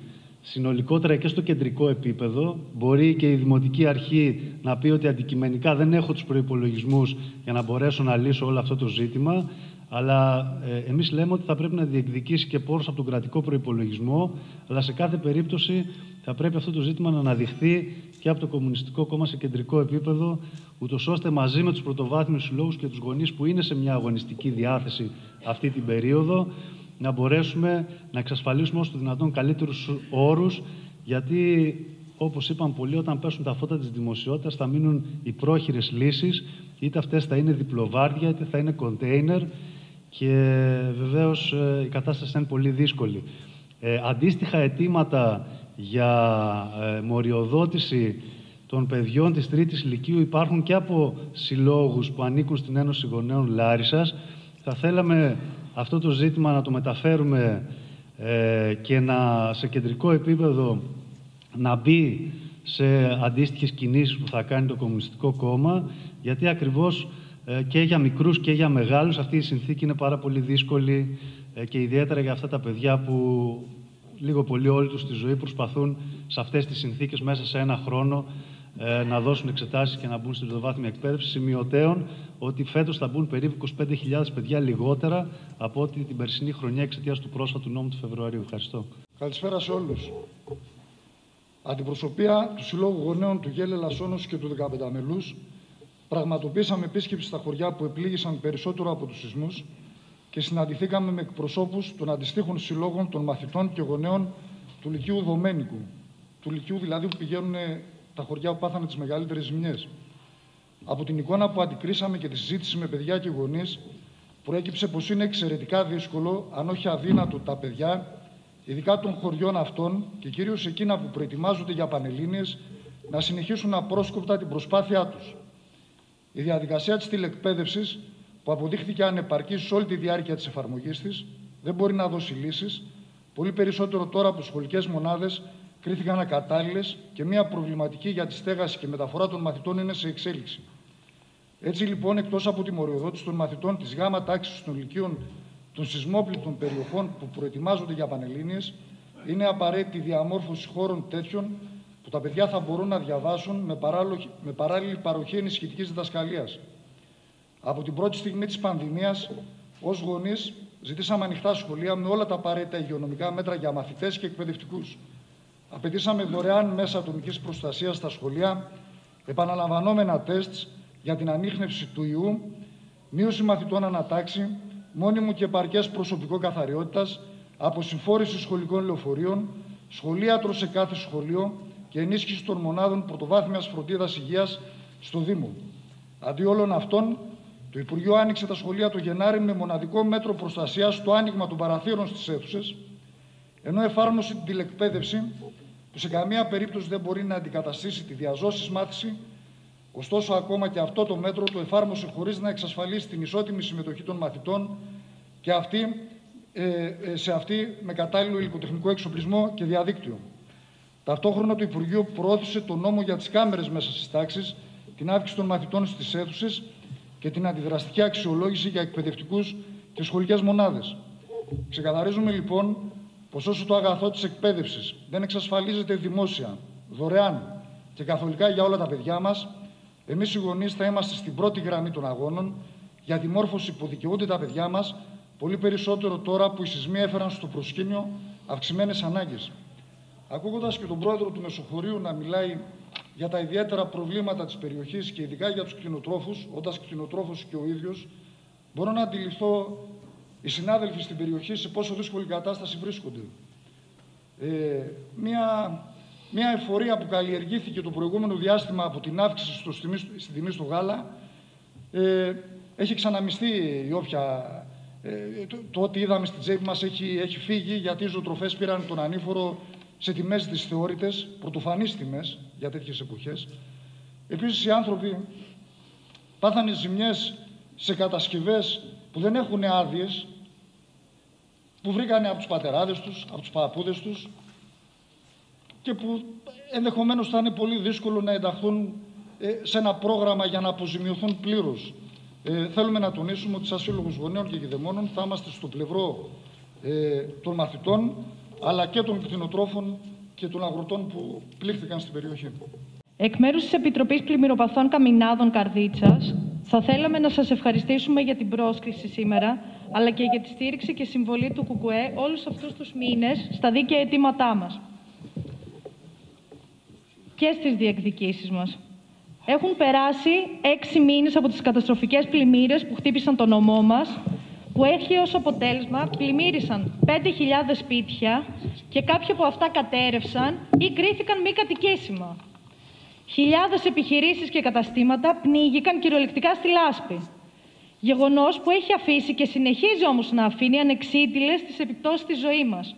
συνολικότερα και στο κεντρικό επίπεδο. Μπορεί και η Δημοτική Αρχή να πει ότι αντικειμενικά δεν έχω τους προϋπολογισμούς για να μπορέσω να λύσω όλο αυτό το ζήτημα, αλλά εμείς λέμε ότι θα πρέπει να διεκδικήσει και πόρους από τον κρατικό προϋπολογισμό, αλλά σε κάθε περίπτωση θα πρέπει αυτό το ζήτημα να αναδειχθεί και από το Κομμουνιστικό Κόμμα σε κεντρικό επίπεδο, ούτως ώστε μαζί με τους πρωτοβάθμιους συλλόγους και τους γονείς που είναι σε μια αγωνιστική διάθεση αυτή την περίοδο, να μπορέσουμε να εξασφαλίσουμε όσο το δυνατόν καλύτερους όρους, γιατί, όπως είπαν πολλοί, όταν πέσουν τα φώτα της δημοσιότητας θα μείνουν οι πρόχειρες λύσεις, είτε αυτές θα είναι διπλοβάρδια, είτε θα είναι κοντέινερ, και βεβαίως η κατάσταση θα είναι πολύ δύσκολη. Αντίστοιχα αιτήματα για μοριοδότηση των παιδιών της τρίτης λυκείου υπάρχουν και από συλλόγους που ανήκουν στην Ένωση Γονέων Λάρισσας. Θα θέλαμε αυτό το ζήτημα να το μεταφέρουμε και σε κεντρικό επίπεδο να μπει σε αντίστοιχες κινήσεις που θα κάνει το Κομμουνιστικό Κόμμα, γιατί ακριβώς και για μικρούς και για μεγάλους αυτή η συνθήκη είναι πάρα πολύ δύσκολη, και ιδιαίτερα για αυτά τα παιδιά που λίγο πολύ όλη τους τη ζωή προσπαθούν σε αυτές τις συνθήκες μέσα σε ένα χρόνο να δώσουν εξετάσεις και να μπουν στην τριτοβάθμια εκπαίδευση, σημειωτέων ότι φέτος θα μπουν περίπου 25.000 παιδιά λιγότερα από ό,τι την περσινή χρονιά εξαιτίας του πρόσφατου νόμου του Φεβρουαρίου. Ευχαριστώ.
Καλησπέρα σε όλους. Αντιπροσωπεία του Συλλόγου Γονέων του Γέλε Λασσόνος και του 15 μελούς πραγματοποίησαμε επίσκεψη στα χωριά που επλήγησαν περισσότερο από τους σεισμούς και συναντηθήκαμε με εκπροσώπους των αντιστοίχων συλλόγων των μαθητών και γονέων του Λυκείου Δομένικου. Του Λυκείου δηλαδή που πηγαίνουν τα χωριά που πάθανε τις μεγαλύτερες ζημιές. Από την εικόνα που αντικρίσαμε και τη συζήτηση με παιδιά και γονείς, προέκυψε πως είναι εξαιρετικά δύσκολο, αν όχι αδύνατο, τα παιδιά, ειδικά των χωριών αυτών και κυρίως εκείνα που προετοιμάζονται για πανελλήνιες, να συνεχίσουν απρόσκοπτα την προσπάθειά τους. Η διαδικασία της τηλεκπαίδευσης, που αποδείχθηκε ανεπαρκής σε όλη τη διάρκεια της εφαρμογής της, δεν μπορεί να δώσει λύσεις, πολύ περισσότερο τώρα που σχολικές μονάδες κρίθηκαν ακατάλληλες και μια προβληματική για τη στέγαση και μεταφορά των μαθητών είναι σε εξέλιξη. Έτσι λοιπόν, εκτός από τη μοριοδότηση των μαθητών της γάμα τάξης των λυκείων των σεισμόπληκτων περιοχών που προετοιμάζονται για πανελλήνιες, είναι απαραίτητη διαμόρφωση χώρων τέτοιων που τα παιδιά θα μπορούν να διαβάσουν με παράλληλη παροχή ενισχυτικής διδασκαλίας. Από την πρώτη στιγμή της πανδημίας, ως γονείς, ζητήσαμε ανοιχτά σχολεία με όλα τα απαραίτητα υγειονομικά μέτρα για μαθητές και εκπαιδευτικούς. Απαιτήσαμε δωρεάν μέσα ατομικής προστασίας στα σχολεία, επαναλαμβανόμενα τεστ για την ανίχνευση του ιού, μείωση μαθητών ανατάξη, μόνιμο και επαρκές προσωπικό καθαριότητας, αποσυμφόρηση σχολικών λεωφορείων, σχολίατρο σε κάθε σχολείο και ενίσχυση των μονάδων πρωτοβάθμιας φροντίδας υγείας στο Δήμο. Αντί όλων αυτών, το Υπουργείο άνοιξε τα σχολεία το Γενάρη με μοναδικό μέτρο προστασίας στο άνοιγμα των παραθύρων στις αίθουσες, ενώ εφάρμοσε την τηλεκπαίδευση, που σε καμία περίπτωση δεν μπορεί να αντικαταστήσει τη διαζώσης μάθηση. Ωστόσο, ακόμα και αυτό το μέτρο το εφάρμοσε χωρίς να εξασφαλίσει την ισότιμη συμμετοχή των μαθητών και σε αυτή με κατάλληλο υλικοτεχνικό εξοπλισμό και διαδίκτυο. Ταυτόχρονα, το Υπουργείο προώθησε το νόμο για τις κάμερες μέσα στις τάξεις, την αύξηση των μαθητών στις αίθουσες και την αντιδραστική αξιολόγηση για εκπαιδευτικούς και σχολικές μονάδες. Ξεκαθαρίζουμε λοιπόν πως όσο το αγαθό της εκπαίδευσης δεν εξασφαλίζεται δημόσια, δωρεάν και καθολικά για όλα τα παιδιά μας, εμείς οι γονείς θα είμαστε στην πρώτη γραμμή των αγώνων για τη μόρφωση που δικαιούνται τα παιδιά μας, πολύ περισσότερο τώρα που οι σεισμοί έφεραν στο προσκήνιο αυξημένες ανάγκες. Ακούγοντας και τον πρόεδρο του Μεσοχωρίου να μιλάει για τα ιδιαίτερα προβλήματα της περιοχής και ειδικά για τους κτηνοτρόφους, όντας κτηνοτρόφος και ο ίδιος, μπορώ να αντιληφθώ οι συνάδελφοι στην περιοχή σε πόσο δύσκολη κατάσταση βρίσκονται. Μια εφορία που καλλιεργήθηκε το προηγούμενο διάστημα από την αύξηση στην τιμή στο γάλα, έχει ξαναμισθεί η όποια. Το ό,τι είδαμε στην τσέπη μας έχει φύγει, γιατί οι ζωοτροφές πήραν τον ανήφορο σε τιμές δυσθεώρητες, πρωτοφανείς τιμές για τέτοιες εποχές. Επίσης, οι άνθρωποι πάθανε ζημιές σε κατασκευές που δεν έχουν άδειες, που βρήκανε από τους πατεράδες τους, από τους παππούδες τους και που ενδεχομένως θα είναι πολύ δύσκολο να ενταχθούν σε ένα πρόγραμμα για να αποζημιωθούν πλήρως. Θέλουμε να τονίσουμε ότι σαν Σύλλογος Γονέων και Κηδεμόνων θα είμαστε στο πλευρό των μαθητών αλλά και των κτηνοτρόφων και των αγροτών που πλήχθηκαν στην περιοχή.
Εκ μέρους της Επιτροπής Πλημμυροπαθών Καμινάδων Καρδίτσας, θα θέλαμε να σας ευχαριστήσουμε για την πρόσκληση σήμερα, αλλά και για τη στήριξη και συμβολή του ΚΚΕ όλους αυτούς τους μήνες στα δίκαια αιτήματά μας και στις διεκδικήσεις μας. Έχουν περάσει 6 μήνες από τις καταστροφικές πλημμύρες που χτύπησαν τον νομό μας, που έχει ως αποτέλεσμα πλημμύρισαν 5.000 σπίτια και κάποια από αυτά κατέρευσαν ή κρίθηκαν μη κατοικήσιμα. Χιλιάδες επιχειρήσεις και καταστήματα πνίγηκαν κυριολεκτικά στη λάσπη. Γεγονός που έχει αφήσει και συνεχίζει όμως να αφήνει ανεξίτηλες τις επιπτώσεις στη ζωή μας.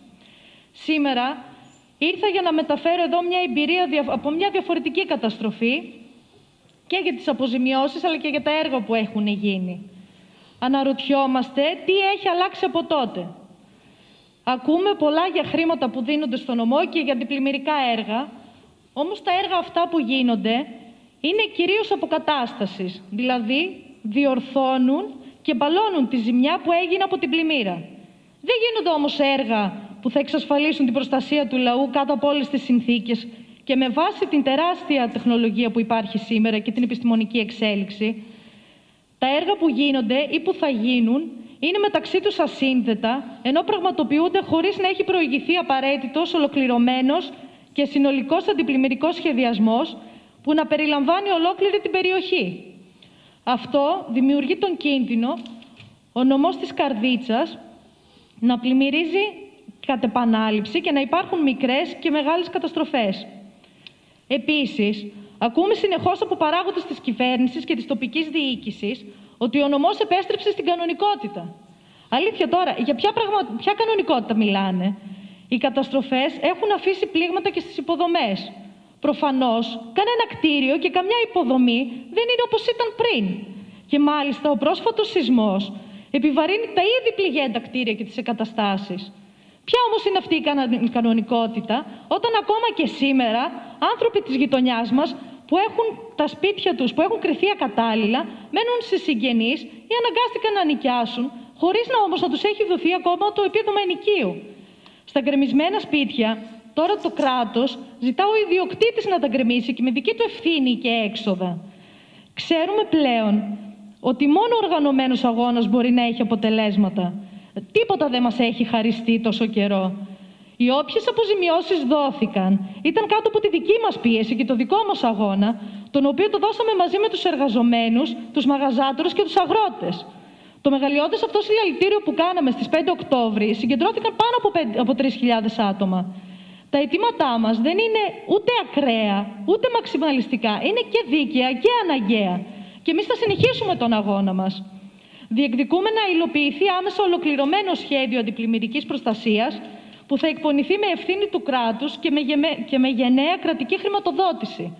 Σήμερα ήρθα για να μεταφέρω εδώ μια εμπειρία από μια διαφορετική καταστροφή και για τις αποζημιώσεις αλλά και για τα έργα που έχουν γίνει. Αναρωτιόμαστε τι έχει αλλάξει από τότε. Ακούμε πολλά για χρήματα που δίνονται στο νομό και για αντιπλημμυρικά έργα, όμως τα έργα αυτά που γίνονται είναι κυρίως αποκατάστασης, δηλαδή διορθώνουν και μπαλώνουν τη ζημιά που έγινε από την πλημμύρα. Δεν γίνονται όμως έργα που θα εξασφαλίσουν την προστασία του λαού κάτω από όλες τις συνθήκες και με βάση την τεράστια τεχνολογία που υπάρχει σήμερα και την επιστημονική εξέλιξη. Τα έργα που γίνονται ή που θα γίνουν είναι μεταξύ τους ασύνδετα, ενώ πραγματοποιούνται χωρίς να έχει προηγηθεί απαραίτητος, ολοκληρωμένος και συνολικός αντιπλημμυρικός σχεδιασμός που να περιλαμβάνει ολόκληρη την περιοχή. Αυτό δημιουργεί τον κίνδυνο ο νομός της Καρδίτσας να πλημμυρίζει κατ' επανάληψη και να υπάρχουν μικρές και μεγάλες καταστροφές. Επίσης, ακούμε συνεχώς από παράγοντες της κυβέρνησης και της τοπικής διοίκησης ότι ο νομός επέστρεψε στην κανονικότητα. Αλήθεια τώρα, για ποια κανονικότητα μιλάνε? Οι καταστροφές έχουν αφήσει πλήγματα και στις υποδομές. Προφανώς, κανένα κτίριο και καμιά υποδομή δεν είναι όπως ήταν πριν. Και μάλιστα ο πρόσφατος σεισμός επιβαρύνει τα ήδη πληγέντα κτίρια και τις εγκαταστάσεις. Ποια όμως είναι αυτή η κανονικότητα, όταν ακόμα και σήμερα άνθρωποι της γειτονιάς μας που έχουν τα σπίτια τους, που έχουν κριθεί ακατάλληλα, μένουν σε συγγενείς ή αναγκάστηκαν να νοικιάσουν, χωρίς όμως να τους έχει δοθεί ακόμα το επίδομα ενοικίου. Στα γκρεμισμένα σπίτια, τώρα το κράτος ζητά ο ιδιοκτήτης να τα γκρεμίσει και με δική του ευθύνη και έξοδα. Ξέρουμε πλέον ότι μόνο ο οργανωμένος αγώνας μπορεί να έχει αποτελέσματα. Τίποτα δεν μας έχει χαριστεί τόσο καιρό. Οι όποιες αποζημιώσεις δόθηκαν ήταν κάτω από τη δική μας πίεση και το δικό μας αγώνα, τον οποίο το δώσαμε μαζί με τους εργαζομένους, τους μαγαζάτορους και τους αγρότες. Το μεγαλειώδες αυτό συλλαλητήριο που κάναμε στις 5 Οκτώβρη συγκεντρώθηκαν πάνω από 3.000 άτομα. Τα αιτήματά μας δεν είναι ούτε ακραία, ούτε μαξιμαλιστικά, είναι και δίκαια και αναγκαία. Και εμείς θα συνεχίσουμε τον αγώνα μας. Διεκδικούμε να υλοποιηθεί άμεσα ολοκληρωμένο σχέδιο αντιπλημμυρικής προστασίας που θα εκπονηθεί με ευθύνη του κράτους και με γενναία κρατική χρηματοδότηση.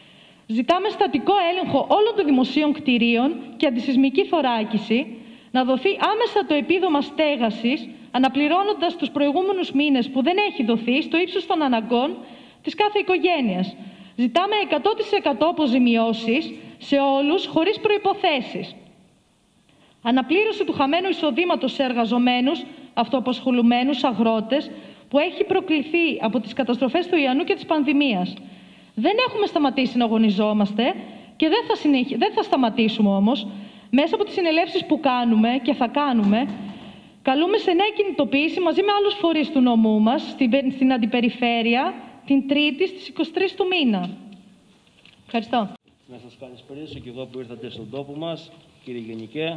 Ζητάμε στατικό έλεγχο όλων των δημοσίων κτηρίων και αντισυσμική θωράκιση, να δοθεί άμεσα το επίδομα στέγασης, αναπληρώνοντας τους προηγούμενους μήνες που δεν έχει δοθεί στο ύψος των αναγκών της κάθε οικογένειας. Ζητάμε 100% αποζημιώσεις σε όλους, χωρίς προϋποθέσεις. Αναπλήρωση του χαμένου εισοδήματος σε εργαζομένους, αυτοαπασχολουμένους, αγρότες, που έχει προκληθεί από τις καταστροφές του Ιαννού και της πανδημίας. Δεν έχουμε σταματήσει να αγωνιζόμαστε και δεν θα σταματήσουμε όμως. Μέσα από τις συνελεύσεις που κάνουμε και θα κάνουμε, καλούμε σε νέα κινητοποίηση μαζί με άλλους φορείς του νομού μας, στην Αντιπεριφέρεια, την Τρίτη στις 23 του μήνα. Ευχαριστώ.
Να σας καλησπερίσω και εγώ που ήρθατε στον τόπο μας, κύριε Γενικέ.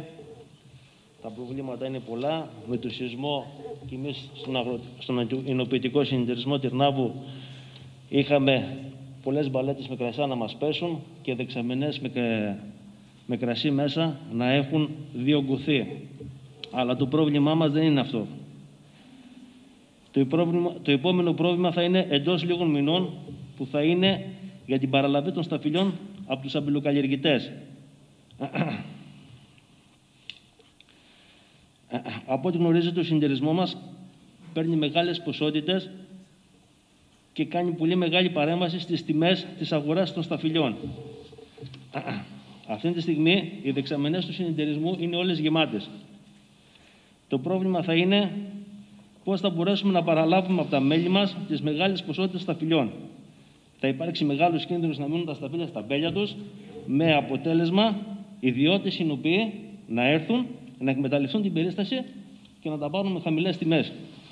Τα προβλήματα είναι πολλά. Με το σεισμό και εμείς στον Εινοποιητικό Συνεταιρισμό Τυρνάβου είχαμε πολλές μπαλέτες με κρασιά να μας πέσουν και δεξαμενές με κρασί μέσα να έχουν διωγγωθεί. Αλλά το πρόβλημά μας δεν είναι αυτό. Το επόμενο πρόβλημα θα είναι εντός λίγων μηνών, που θα είναι για την παραλαβή των σταφυλιών από τους αμπελοκαλλιεργητές. Από ό,τι γνωρίζετε, ο συνεταιρισμό μας παίρνει μεγάλες ποσότητες και κάνει πολύ μεγάλη παρέμβαση στις τιμές της αγοράς των σταφυλιών. Αυτή τη στιγμή οι δεξαμενές του συνεταιρισμού είναι όλες γεμάτες. Το πρόβλημα θα είναι πώς θα μπορέσουμε να παραλάβουμε από τα μέλη μας τις μεγάλες ποσότητες σταφυλιών. Θα υπάρξει μεγάλος κίνδυνος να μείνουν τα σταφύλια στα μπέλια τους, με αποτέλεσμα ιδιώτες συνοποιοί να έρθουν, να εκμεταλλευτούν την περίσταση και να τα πάρουν με χαμηλές τιμές.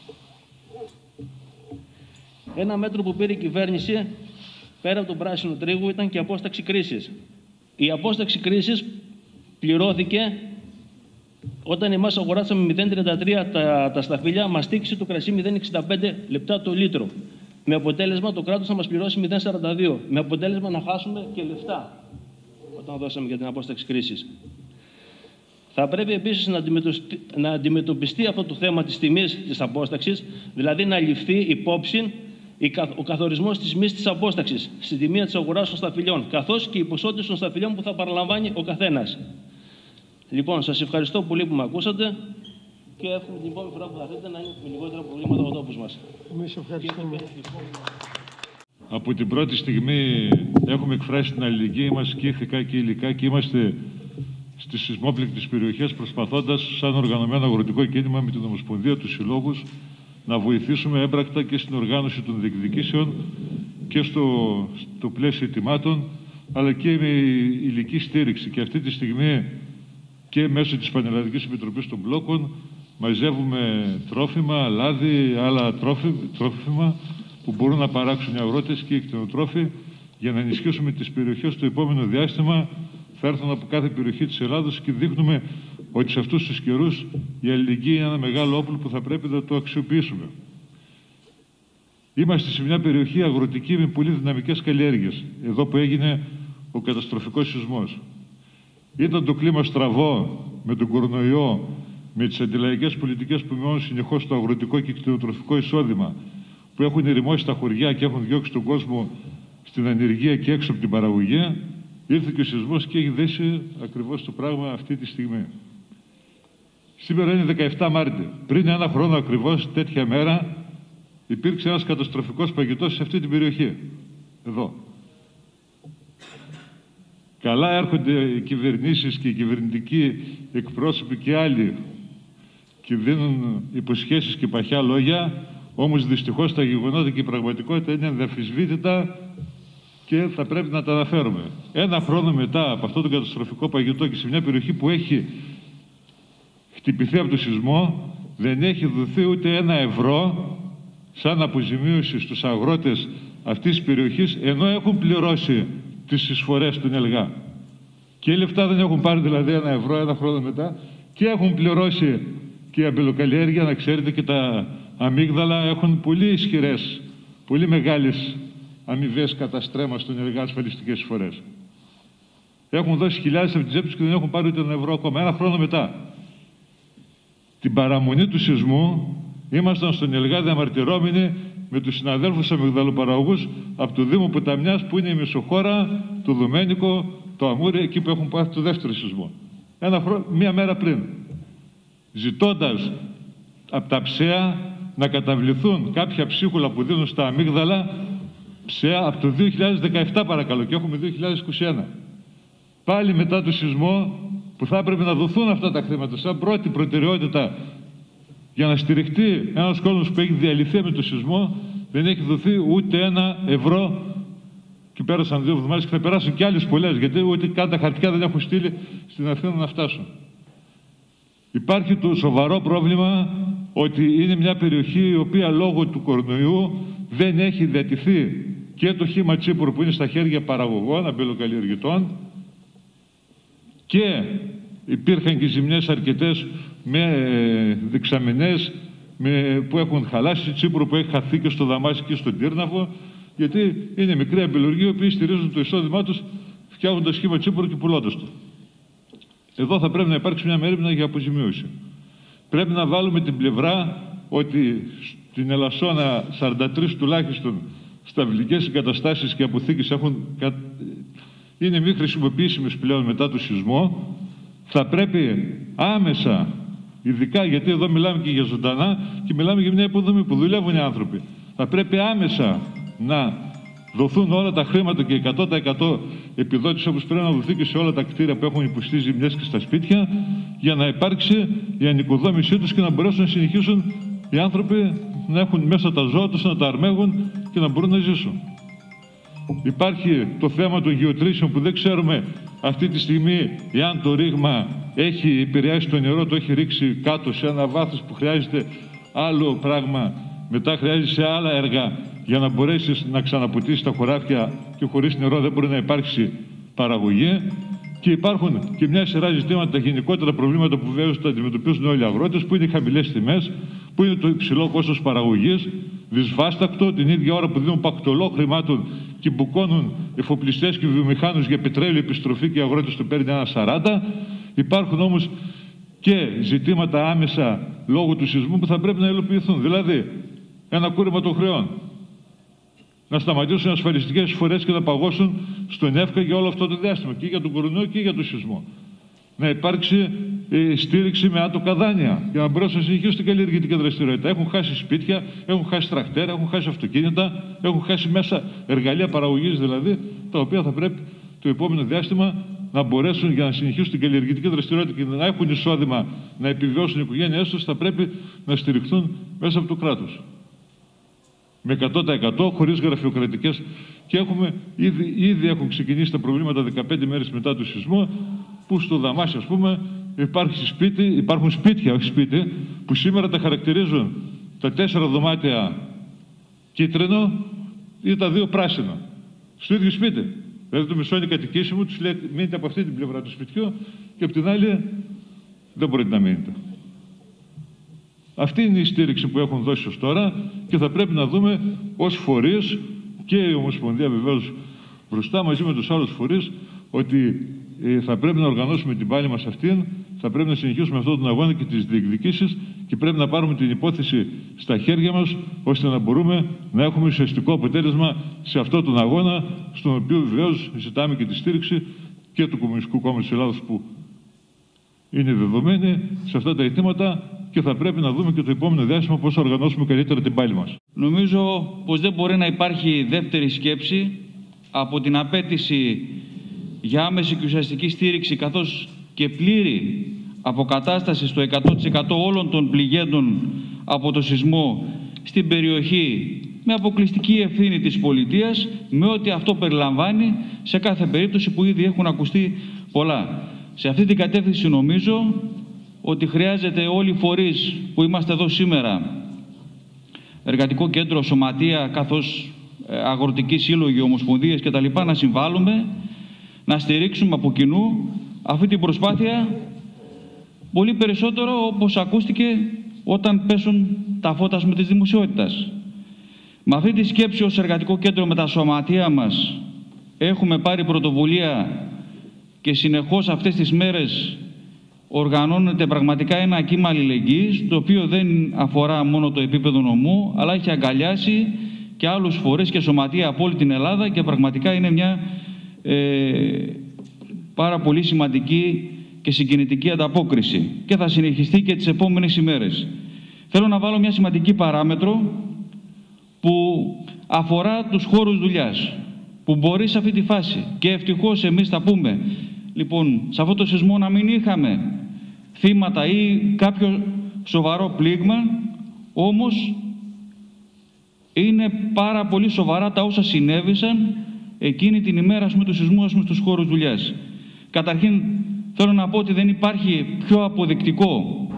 Ένα μέτρο που πήρε η κυβέρνηση πέρα από τον πράσινο τρίγο ήταν και η απόσταξη κρίσης. Η απόσταξη κρίσης πληρώθηκε όταν εμάς αγοράσαμε 0,33 τα σταφύλια, μας τύχησε το κρασί 0,65 λεπτά το λίτρο. Με αποτέλεσμα το κράτος να μας πληρώσει 0,42. Με αποτέλεσμα να χάσουμε και λεφτά όταν δώσαμε για την απόσταξη κρίσης. Θα πρέπει επίσης να αντιμετωπιστεί αυτό το θέμα της τιμής της απόσταξης, δηλαδή να ληφθεί υπόψη ο καθορισμός της τιμής της απόσταξης στην τιμή της αγοράς των σταφυλιών, καθώς και οι ποσότητες των σταφυλιών που θα παραλαμβάνει ο καθένας. Λοιπόν, σας ευχαριστώ πολύ που με ακούσατε και εύχομαι την επόμενη φορά που θα έρθετε να είναι με λιγότερα προβλήματα ο τόπος μας.
Εμείς ευχαριστούμε.
Από την πρώτη στιγμή έχουμε εκφράσει την αλληλεγγύη μας και ηθικά και υλικά και είμαστε στις σεισμόπληκτες περιοχές προσπαθώντας σαν οργανωμένο αγροτικό κίνημα με την Ομοσπονδία, τους συλλόγους, να βοηθήσουμε έμπρακτα και στην οργάνωση των διεκδικήσεων και στο πλαίσιο ετοιμάτων, αλλά και με υλική στήριξη. Και αυτή τη στιγμή και μέσω της Πανελλαδικής Επιτροπής των Μπλόκων μαζεύουμε τρόφιμα, λάδι, άλλα τρόφιμα που μπορούν να παράξουν οι αγρότες και οι κτηνοτρόφοι για να ενισχύσουμε τις περιοχές. Το επόμενο διάστημα θα έρθουν από κάθε περιοχή της Ελλάδος και δείχνουμε ότι σε αυτούς τους καιρούς η αλληλεγγύη είναι ένα μεγάλο όπλο που θα πρέπει να το αξιοποιήσουμε. Είμαστε σε μια περιοχή αγροτική με πολύ δυναμικές καλλιέργειες, εδώ που έγινε ο καταστροφικός σεισμός. Ήταν το κλίμα στραβό με τον κορονοϊό, με τις αντιλαϊκές πολιτικές που μειώνουν συνεχώς το αγροτικό και κτηνοτροφικό εισόδημα, που έχουν ερημώσει τα χωριά και έχουν διώξει τον κόσμο στην ανεργία και έξω από την παραγωγή, ήρθε και ο σεισμός και έχει δέσει ακριβώς το πράγμα αυτή τη στιγμή. Σήμερα είναι 17 Μάρτη. Πριν ένα χρόνο ακριβώς τέτοια μέρα υπήρξε ένας καταστροφικός παγετός σε αυτή την περιοχή. Εδώ. Καλά έρχονται οι κυβερνήσεις και οι κυβερνητικοί εκπρόσωποι και άλλοι και δίνουν υποσχέσεις και παχιά λόγια, όμως δυστυχώς τα γεγονότα και η πραγματικότητα είναι αναμφισβήτητα και θα πρέπει να τα αναφέρουμε. Ένα χρόνο μετά από αυτό το καταστροφικό παγετό και σε μια περιοχή που έχει χτυπηθεί από το σεισμό, δεν έχει δοθεί ούτε €1 σαν αποζημίωση στους αγρότες αυτής της περιοχής, ενώ έχουν πληρώσει τις εισφορές του ΕΛΓΑ. Και λεφτά δεν έχουν πάρει, δηλαδή €1 ένα χρόνο μετά, και έχουν πληρώσει και η αμπελοκαλλιέργεια, να ξέρετε, και τα αμύγδαλα έχουν πολύ ισχυρές, πολύ μεγάλες αμοιβές κατά στρέμμα στον ΕΛΓΑ ασφαλιστικές εισφορές. Έχουν δώσει χιλιάδες από τις τσέπες και δεν έχουν πάρει ούτε €1 ακόμα, ένα χρόνο μετά. Την παραμονή του σεισμού ήμασταν στον ΕΛΓΑ διαμαρτυρόμενοι με τους συναδέλφους αμυγδαλοπαραγωγούς από το Δήμο Ποταμιάς, που είναι η Μεσοχώρα, το Δουμένικο, το Αμούρι, εκεί που έχουν πάθει το δεύτερο σεισμό. Μία μέρα πριν. Ζητώντας από τα ψέα να καταβληθούν κάποια ψίχουλα που δίνουν στα αμύγδαλα, ψέα από το 2017 παρακαλώ, και έχουμε 2021. Πάλι μετά το σεισμό, που θα έπρεπε να δοθούν αυτά τα χρήματα σαν πρώτη προτεραιότητα για να στηριχτεί ένας κόσμος που έχει διαλυθεί με το σεισμό, δεν έχει δοθεί ούτε €1 και πέρασαν 2 εβδομάδες και θα περάσουν και άλλες πολλές, γιατί ούτε καν τα χαρτιά δεν έχουν στείλει στην Αθήνα να φτάσουν. Υπάρχει το σοβαρό πρόβλημα ότι είναι μια περιοχή η οποία λόγω του κορονοϊού δεν έχει διατηθεί και το χήμα Τσίπρου που είναι στα χέρια παραγωγών, αμπελοκαλλιεργητών, και υπήρχαν και ζημιές αρκετές με δεξαμενές που έχουν χαλάσει, Τσίπρου που έχει χαθεί και στο Δαμάσι και στον Τύρναβο, γιατί είναι μικροί αμπελουργοί οι οποίοι στηρίζουν το εισόδημά τους φτιάχνοντας σχήμα Τσίπρου και πουλώντας το. Εδώ θα πρέπει να υπάρξει μια μέρημνα για αποζημίωση. Πρέπει να βάλουμε την πλευρά ότι στην Ελασσόνα 43 τουλάχιστον σταυλικές εγκαταστάσεις και αποθήκες είναι μη χρησιμοποιήσιμες πλέον μετά το σεισμό. Θα πρέπει άμεσα, ειδικά γιατί εδώ μιλάμε και για ζωντανά και μιλάμε για μια υποδομή που δουλεύουν οι άνθρωποι, θα πρέπει άμεσα να δοθούν όλα τα χρήματα και 100% επιδότηση, όπως πρέπει να δοθεί και σε όλα τα κτίρια που έχουν υποστεί ζημιές και στα σπίτια, για να υπάρξει η ανοικοδόμησή τους και να μπορέσουν να συνεχίσουν οι άνθρωποι να έχουν μέσα τα ζώα τους, να τα αρμέγουν και να μπορούν να ζήσουν. Υπάρχει το θέμα των γεωτρήσεων που δεν ξέρουμε αυτή τη στιγμή εάν το ρήγμα έχει επηρεάσει το νερό, το έχει ρίξει κάτω σε ένα βάθος που χρειάζεται άλλο πράγμα. Μετά χρειάζεται σε άλλα έργα για να μπορέσεις να ξαναποτίσεις τα χωράφια και χωρίς νερό δεν μπορεί να υπάρξει παραγωγή. Και υπάρχουν και μια σειρά ζητήματα, τα γενικότερα προβλήματα που βέβαια τα αντιμετωπίζουν όλοι οι αγρότες, που είναι οι χαμηλές τιμές, που είναι το υψηλό κόστος παραγωγής, δυσβάστακτο, την ίδια ώρα που δίνουν πακτολό χρημάτων και μπουκώνουν εφοπλιστές και βιομηχάνους για πετρέλαιο επιστροφή και οι αγρότες το παίρνει 1,40. Υπάρχουν όμως και ζητήματα άμεσα λόγω του σεισμού που θα πρέπει να υλοποιηθούν. Δηλαδή, ένα κούρεμα των χρεών. Να σταματήσουν ασφαλιστικές εισφορές και να παγώσουν στον ΕΦΚΑ για όλο αυτό το διάστημα, και για τον κορονοϊό και για τον σεισμό. Να υπάρξει στήριξη με άτοκα δάνεια για να μπορέσουν να συνεχίσουν την καλλιεργητική δραστηριότητα. Έχουν χάσει σπίτια, έχουν χάσει τρακτέρα, έχουν χάσει αυτοκίνητα, έχουν χάσει μέσα εργαλεία παραγωγής δηλαδή, τα οποία θα πρέπει το επόμενο διάστημα να μπορέσουν για να συνεχίσουν την καλλιεργητική δραστηριότητα και να έχουν εισόδημα, να επιβιώσουν οι οικογένειές τους, θα πρέπει να στηριχθούν μέσα από το κράτος. Με 100% χωρίς γραφειοκρατικές, και ήδη έχουν ξεκινήσει τα προβλήματα 15 μέρες μετά το σεισμό, που στο Δαμάσι, ας πούμε, υπάρχουν σπίτια, όχι σπίτι, που σήμερα τα χαρακτηρίζουν τα 4 δωμάτια κίτρινο ή τα 2 πράσινα. Στο ίδιο σπίτι. Δηλαδή το μισό είναι κατοικήσιμο, τους λέει μείνετε από αυτή την πλευρά του σπιτιού και από την άλλη δεν μπορείτε να μείνετε. Αυτή είναι η στήριξη που έχουν δώσει ως τώρα και θα πρέπει να δούμε ως φορείς, και η Ομοσπονδία βεβαίως μπροστά μαζί με τους άλλους φορείς, ότι θα πρέπει να οργανώσουμε την πάλη μας αυτήν, θα πρέπει να συνεχίσουμε αυτόν τον αγώνα και τις διεκδικήσεις και πρέπει να πάρουμε την υπόθεση στα χέρια μας ώστε να μπορούμε να έχουμε ουσιαστικό αποτέλεσμα σε αυτόν τον αγώνα, στον οποίο βεβαίως ζητάμε και τη στήριξη και του Κομμουνιστικού Κόμματος της Ελλάδος που είναι δεδομένη σε αυτά τα αιτήματα, και θα πρέπει να δούμε και το επόμενο διάστημα πώς θα οργανώσουμε καλύτερα την πάλη μας.
Νομίζω πως δεν μπορεί να υπάρχει δεύτερη σκέψη από την απέτηση για άμεση και ουσιαστική στήριξη καθώς και πλήρη αποκατάσταση στο 100% όλων των πληγέντων από το σεισμό στην περιοχή, με αποκλειστική ευθύνη της πολιτείας, με ό,τι αυτό περιλαμβάνει σε κάθε περίπτωση που ήδη έχουν ακουστεί πολλά. Σε αυτή την κατεύθυνση νομίζω ότι χρειάζεται όλοι οι φορείς που είμαστε εδώ σήμερα, Εργατικό Κέντρο, Σωματεία, καθώς Αγροτικοί Σύλλογοι, Ομοσπονδίες κτλ., να συμβάλλουμε, να στηρίξουμε από κοινού αυτή την προσπάθεια, πολύ περισσότερο όπως ακούστηκε όταν πέσουν τα φώτα με της δημοσιότητας. Με αυτή τη σκέψη ως Εργατικό Κέντρο με τα σωματεία μας έχουμε πάρει πρωτοβουλία και συνεχώς αυτές τις μέρες οργανώνεται πραγματικά ένα κύμα αλληλεγγύης, το οποίο δεν αφορά μόνο το επίπεδο νομού, αλλά έχει αγκαλιάσει και άλλους φορείς και σωματεία από όλη την Ελλάδα και πραγματικά είναι μια πάρα πολύ σημαντική και συγκινητική ανταπόκριση και θα συνεχιστεί και τις επόμενες ημέρες. Θέλω να βάλω μια σημαντική παράμετρο που αφορά τους χώρους δουλειάς, που μπορεί σε αυτή τη φάση, και ευτυχώς εμείς θα πούμε, λοιπόν, σε αυτό το σεισμό να μην είχαμε θύματα ή κάποιο σοβαρό πλήγμα, όμως είναι πάρα πολύ σοβαρά τα όσα συνέβησαν εκείνη την ημέρα του σεισμού στους χώρους δουλειάς. Καταρχήν θέλω να πω ότι δεν υπάρχει πιο αποδεικτικό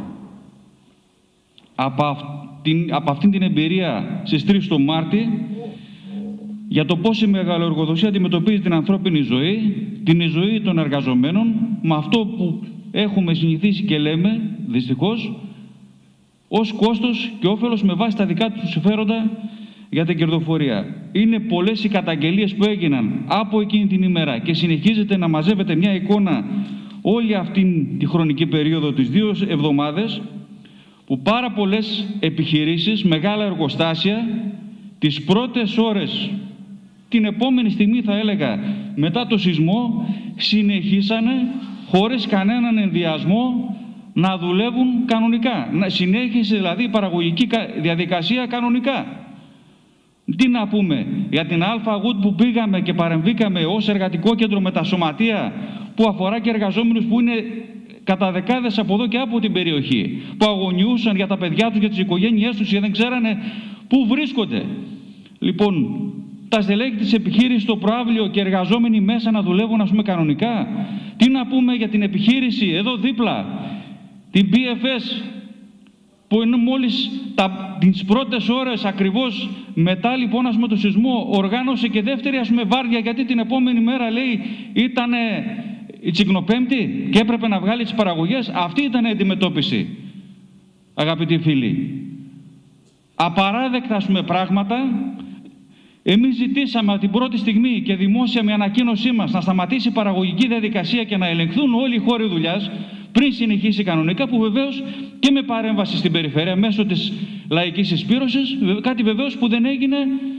από αυτήν την εμπειρία στις 3 το Μάρτη για το πώς η μεγαλοεργοδοσία αντιμετωπίζει την ανθρώπινη ζωή, την ζωή των εργαζομένων, με αυτό που έχουμε συνηθίσει και λέμε, δυστυχώς, ως κόστος και όφελος με βάση τα δικά τους συμφέροντα για την κερδοφορία. Είναι πολλές οι καταγγελίες που έγιναν από εκείνη την ημέρα και συνεχίζεται να μαζεύεται μια εικόνα όλη αυτή τη χρονική περίοδο, τις 2 εβδομάδες, που πάρα πολλές επιχειρήσεις, μεγάλα εργοστάσια, τις πρώτες ώρες, την επόμενη στιγμή θα έλεγα μετά το σεισμό, συνεχίσανε χωρίς κανέναν ενδιασμό να δουλεύουν κανονικά. Συνέχισε δηλαδή η παραγωγική διαδικασία κανονικά. Τι να πούμε για την ΑΓΟΥΤ που πήγαμε και παρεμβήκαμε ως Εργατικό Κέντρο με τα σωματεία, που αφορά και εργαζόμενους που είναι κατά δεκάδες από εδώ και από την περιοχή, που αγωνιούσαν για τα παιδιά τους, για τις οικογένειές τους και δεν ξέρανε πού βρίσκονται. Λοιπόν, τα στελέχη της επιχείρησης στο προαύλιο και εργαζόμενοι μέσα να δουλεύουν, ας πούμε, κανονικά. Τι να πούμε για την επιχείρηση εδώ δίπλα, την BFS, που είναι μόλις τις πρώτες ώρες ακριβώς μετά, λοιπόν, ας πούμε, το σεισμό, οργάνωσε και δεύτερη, ας πούμε, βάρδια, γιατί την επόμενη μέρα, λέει, ήταν η Τσικνοπέμπτη και έπρεπε να βγάλει τις παραγωγές. Αυτή ήταν η αντιμετώπιση, αγαπητοί φίλοι. Απαράδεκτα, ας πούμε, πράγματα. Εμείς ζητήσαμε από την πρώτη στιγμή και δημόσια με ανακοίνωσή μας να σταματήσει η παραγωγική διαδικασία και να ελεγχθούν όλοι οι χώροι δουλειάς πριν συνεχίσει κανονικά, που βεβαίως και με παρέμβαση στην περιφέρεια μέσω της λαϊκής εισπύρωσης, κάτι βεβαίως που δεν έγινε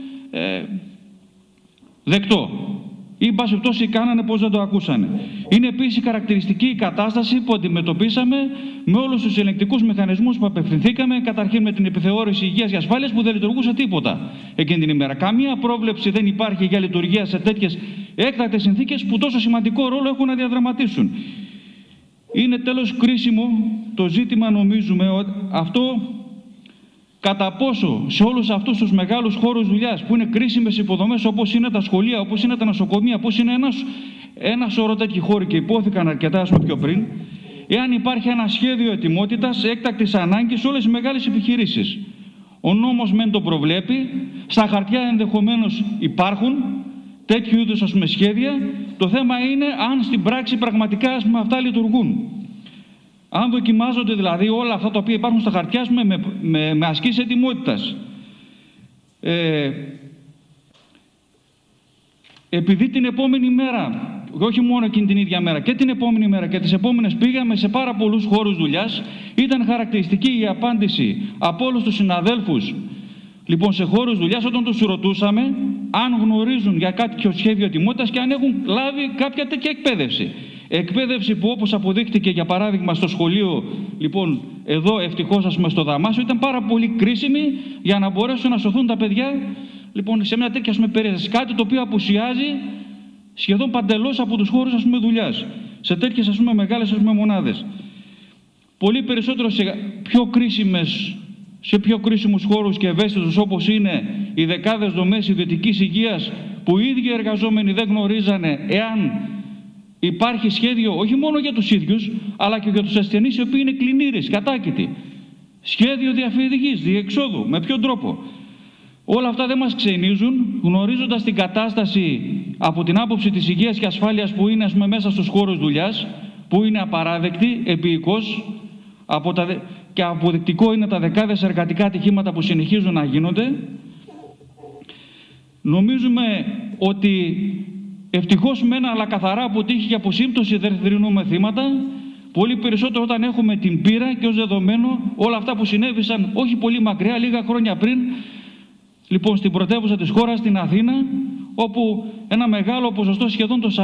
δεκτό. Ή, εν πάση περιπτώσει, κάνανε πως δεν το ακούσανε. Είναι επίσης χαρακτηριστική η κατάσταση που αντιμετωπίσαμε με όλους τους ελεγκτικούς μηχανισμούς που απευθυνθήκαμε, καταρχήν με την επιθεώρηση υγείας και ασφάλειας που δεν λειτουργούσε τίποτα εκείνη την ημέρα. Καμία πρόβλεψη δεν υπάρχει για λειτουργία σε τέτοιες έκτακτες συνθήκες που τόσο σημαντικό ρόλο έχουν να διαδραματίσουν. Είναι τέλος κρίσιμο το ζήτημα, νομίζουμε, αυτό κατά πόσο σε όλους αυτούς τους μεγάλους χώρους δουλειάς που είναι κρίσιμες υποδομές, όπως είναι τα σχολεία, όπως είναι τα νοσοκομεία, όπως είναι ένα σωρό τέτοιοι χώροι και υπόθηκαν αρκετά, ας πούμε, πιο πριν, εάν υπάρχει ένα σχέδιο ετοιμότητας έκτακτης ανάγκης σε όλες τις μεγάλες επιχειρήσεις. Ο νόμος μεν το προβλέπει, στα χαρτιά ενδεχομένως υπάρχουν τέτοιου είδους, ας πούμε, σχέδια. Το θέμα είναι αν στην πράξη πραγματικά, ας πούμε, αυτά λειτουργούν. Αν δοκιμάζονται δηλαδή όλα αυτά τα οποία υπάρχουν στα χαρτιά με ασκήσεις ετοιμότητας. Επειδή την επόμενη μέρα, όχι μόνο εκείνη την ίδια μέρα, και την επόμενη μέρα και τις επόμενες πήγαμε σε πάρα πολλούς χώρους δουλειάς, ήταν χαρακτηριστική η απάντηση από όλους τους συναδέλφους, λοιπόν, σε χώρους δουλειάς, όταν τους ρωτούσαμε αν γνωρίζουν για κάποιο σχέδιο ετοιμότητας και αν έχουν λάβει κάποια τέτοια εκπαίδευση. Εκπαίδευση που, όπως αποδείχτηκε για παράδειγμα στο σχολείο, λοιπόν, εδώ ευτυχώς, ας πούμε, στο Δαμάσιο, ήταν πάρα πολύ κρίσιμη για να μπορέσουν να σωθούν τα παιδιά, λοιπόν, σε μια τέτοια, ας πούμε, περίσταση. Κάτι το οποίο απουσιάζει σχεδόν παντελώς από τους χώρους, ας πούμε, δουλειάς, σε τέτοιες, ας πούμε, μεγάλες, ας πούμε, μονάδες. Πολύ περισσότερο σε πιο κρίσιμους χώρους και ευαίσθητους, όπως είναι οι δεκάδες δομές ιδιωτικής υγείας, που οι ίδιοι εργαζόμενοι δεν γνωρίζανε εάν υπάρχει σχέδιο όχι μόνο για τους ίδιους, αλλά και για τους ασθενείς οι οποίοι είναι κλινήρες, κατάκητοι. Σχέδιο διαφυγής, διεξόδου, με ποιον τρόπο. Όλα αυτά δεν μας ξενίζουν, γνωρίζοντας την κατάσταση από την άποψη της υγείας και ασφάλειας που είναι, ας πούμε, μέσα στους χώρους δουλειάς, που είναι απαράδεκτη, επίοικος, και αποδεικτικό είναι τα δεκάδες εργατικά ατυχήματα που συνεχίζουν να γίνονται. Νομίζουμε ότι ευτυχώς μένα, αλλά καθαρά από τύχη και από σύμπτωση δεν θρηνούμε θύματα, πολύ περισσότερο όταν έχουμε την πείρα και ως δεδομένο όλα αυτά που συνέβησαν όχι πολύ μακριά, λίγα χρόνια πριν, λοιπόν, στην πρωτεύουσα της χώρας, στην Αθήνα, όπου ένα μεγάλο ποσοστό, σχεδόν το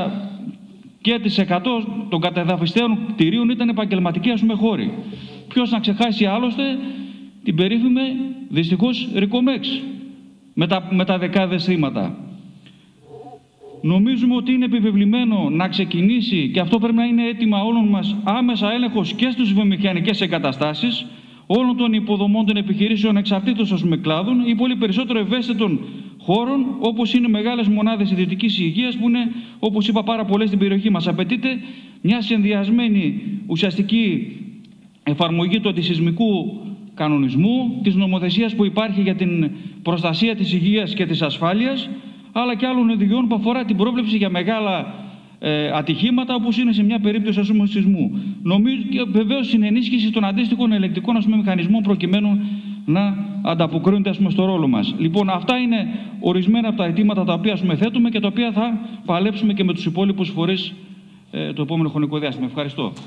40% των κατεδαφιστέων κτηρίων ήταν επαγγελματικοί, ας πούμε, χώροι. Ποιος να ξεχάσει άλλωστε την περίφημη, δυστυχώς, Ρικομέξ με τα δεκάδες θύματα. Νομίζουμε ότι είναι επιβεβλημένο να ξεκινήσει, και αυτό πρέπει να είναι αίτημα όλων μας, άμεσα έλεγχος και στις βιομηχανικές εγκαταστάσεις όλων των υποδομών των επιχειρήσεων εξαρτήτως, ας πούμε, κλάδων ή πολύ περισσότερο ευαίσθητων χώρων, όπως είναι μεγάλες μονάδες ιδιωτικής υγείας, που είναι, όπως είπα, πάρα πολλές στην περιοχή μας. Απαιτείται μια συνδυασμένη ουσιαστική εφαρμογή του αντισεισμικού κανονισμού, της νομοθεσίας που υπάρχει για την προστασία της υγείας και της ασφάλειας, αλλά και άλλων οδηγιών που αφορά την πρόβλεψη για μεγάλα ατυχήματα, όπως είναι σε μια περίπτωση, ας πούμε, σεισμού. Νομίζω και βεβαίως στην ενίσχυση των αντίστοιχων ελεκτικών, ας πούμε, μηχανισμών, προκειμένου να ανταποκρίνονται, ας πούμε, στο ρόλο μας. Λοιπόν, αυτά είναι ορισμένα από τα αιτήματα τα οποία, ας πούμε, θέτουμε και τα οποία θα παλέψουμε και με τους υπόλοιπους φορείς το επόμενο χρονικό διάστημα. Ευχαριστώ.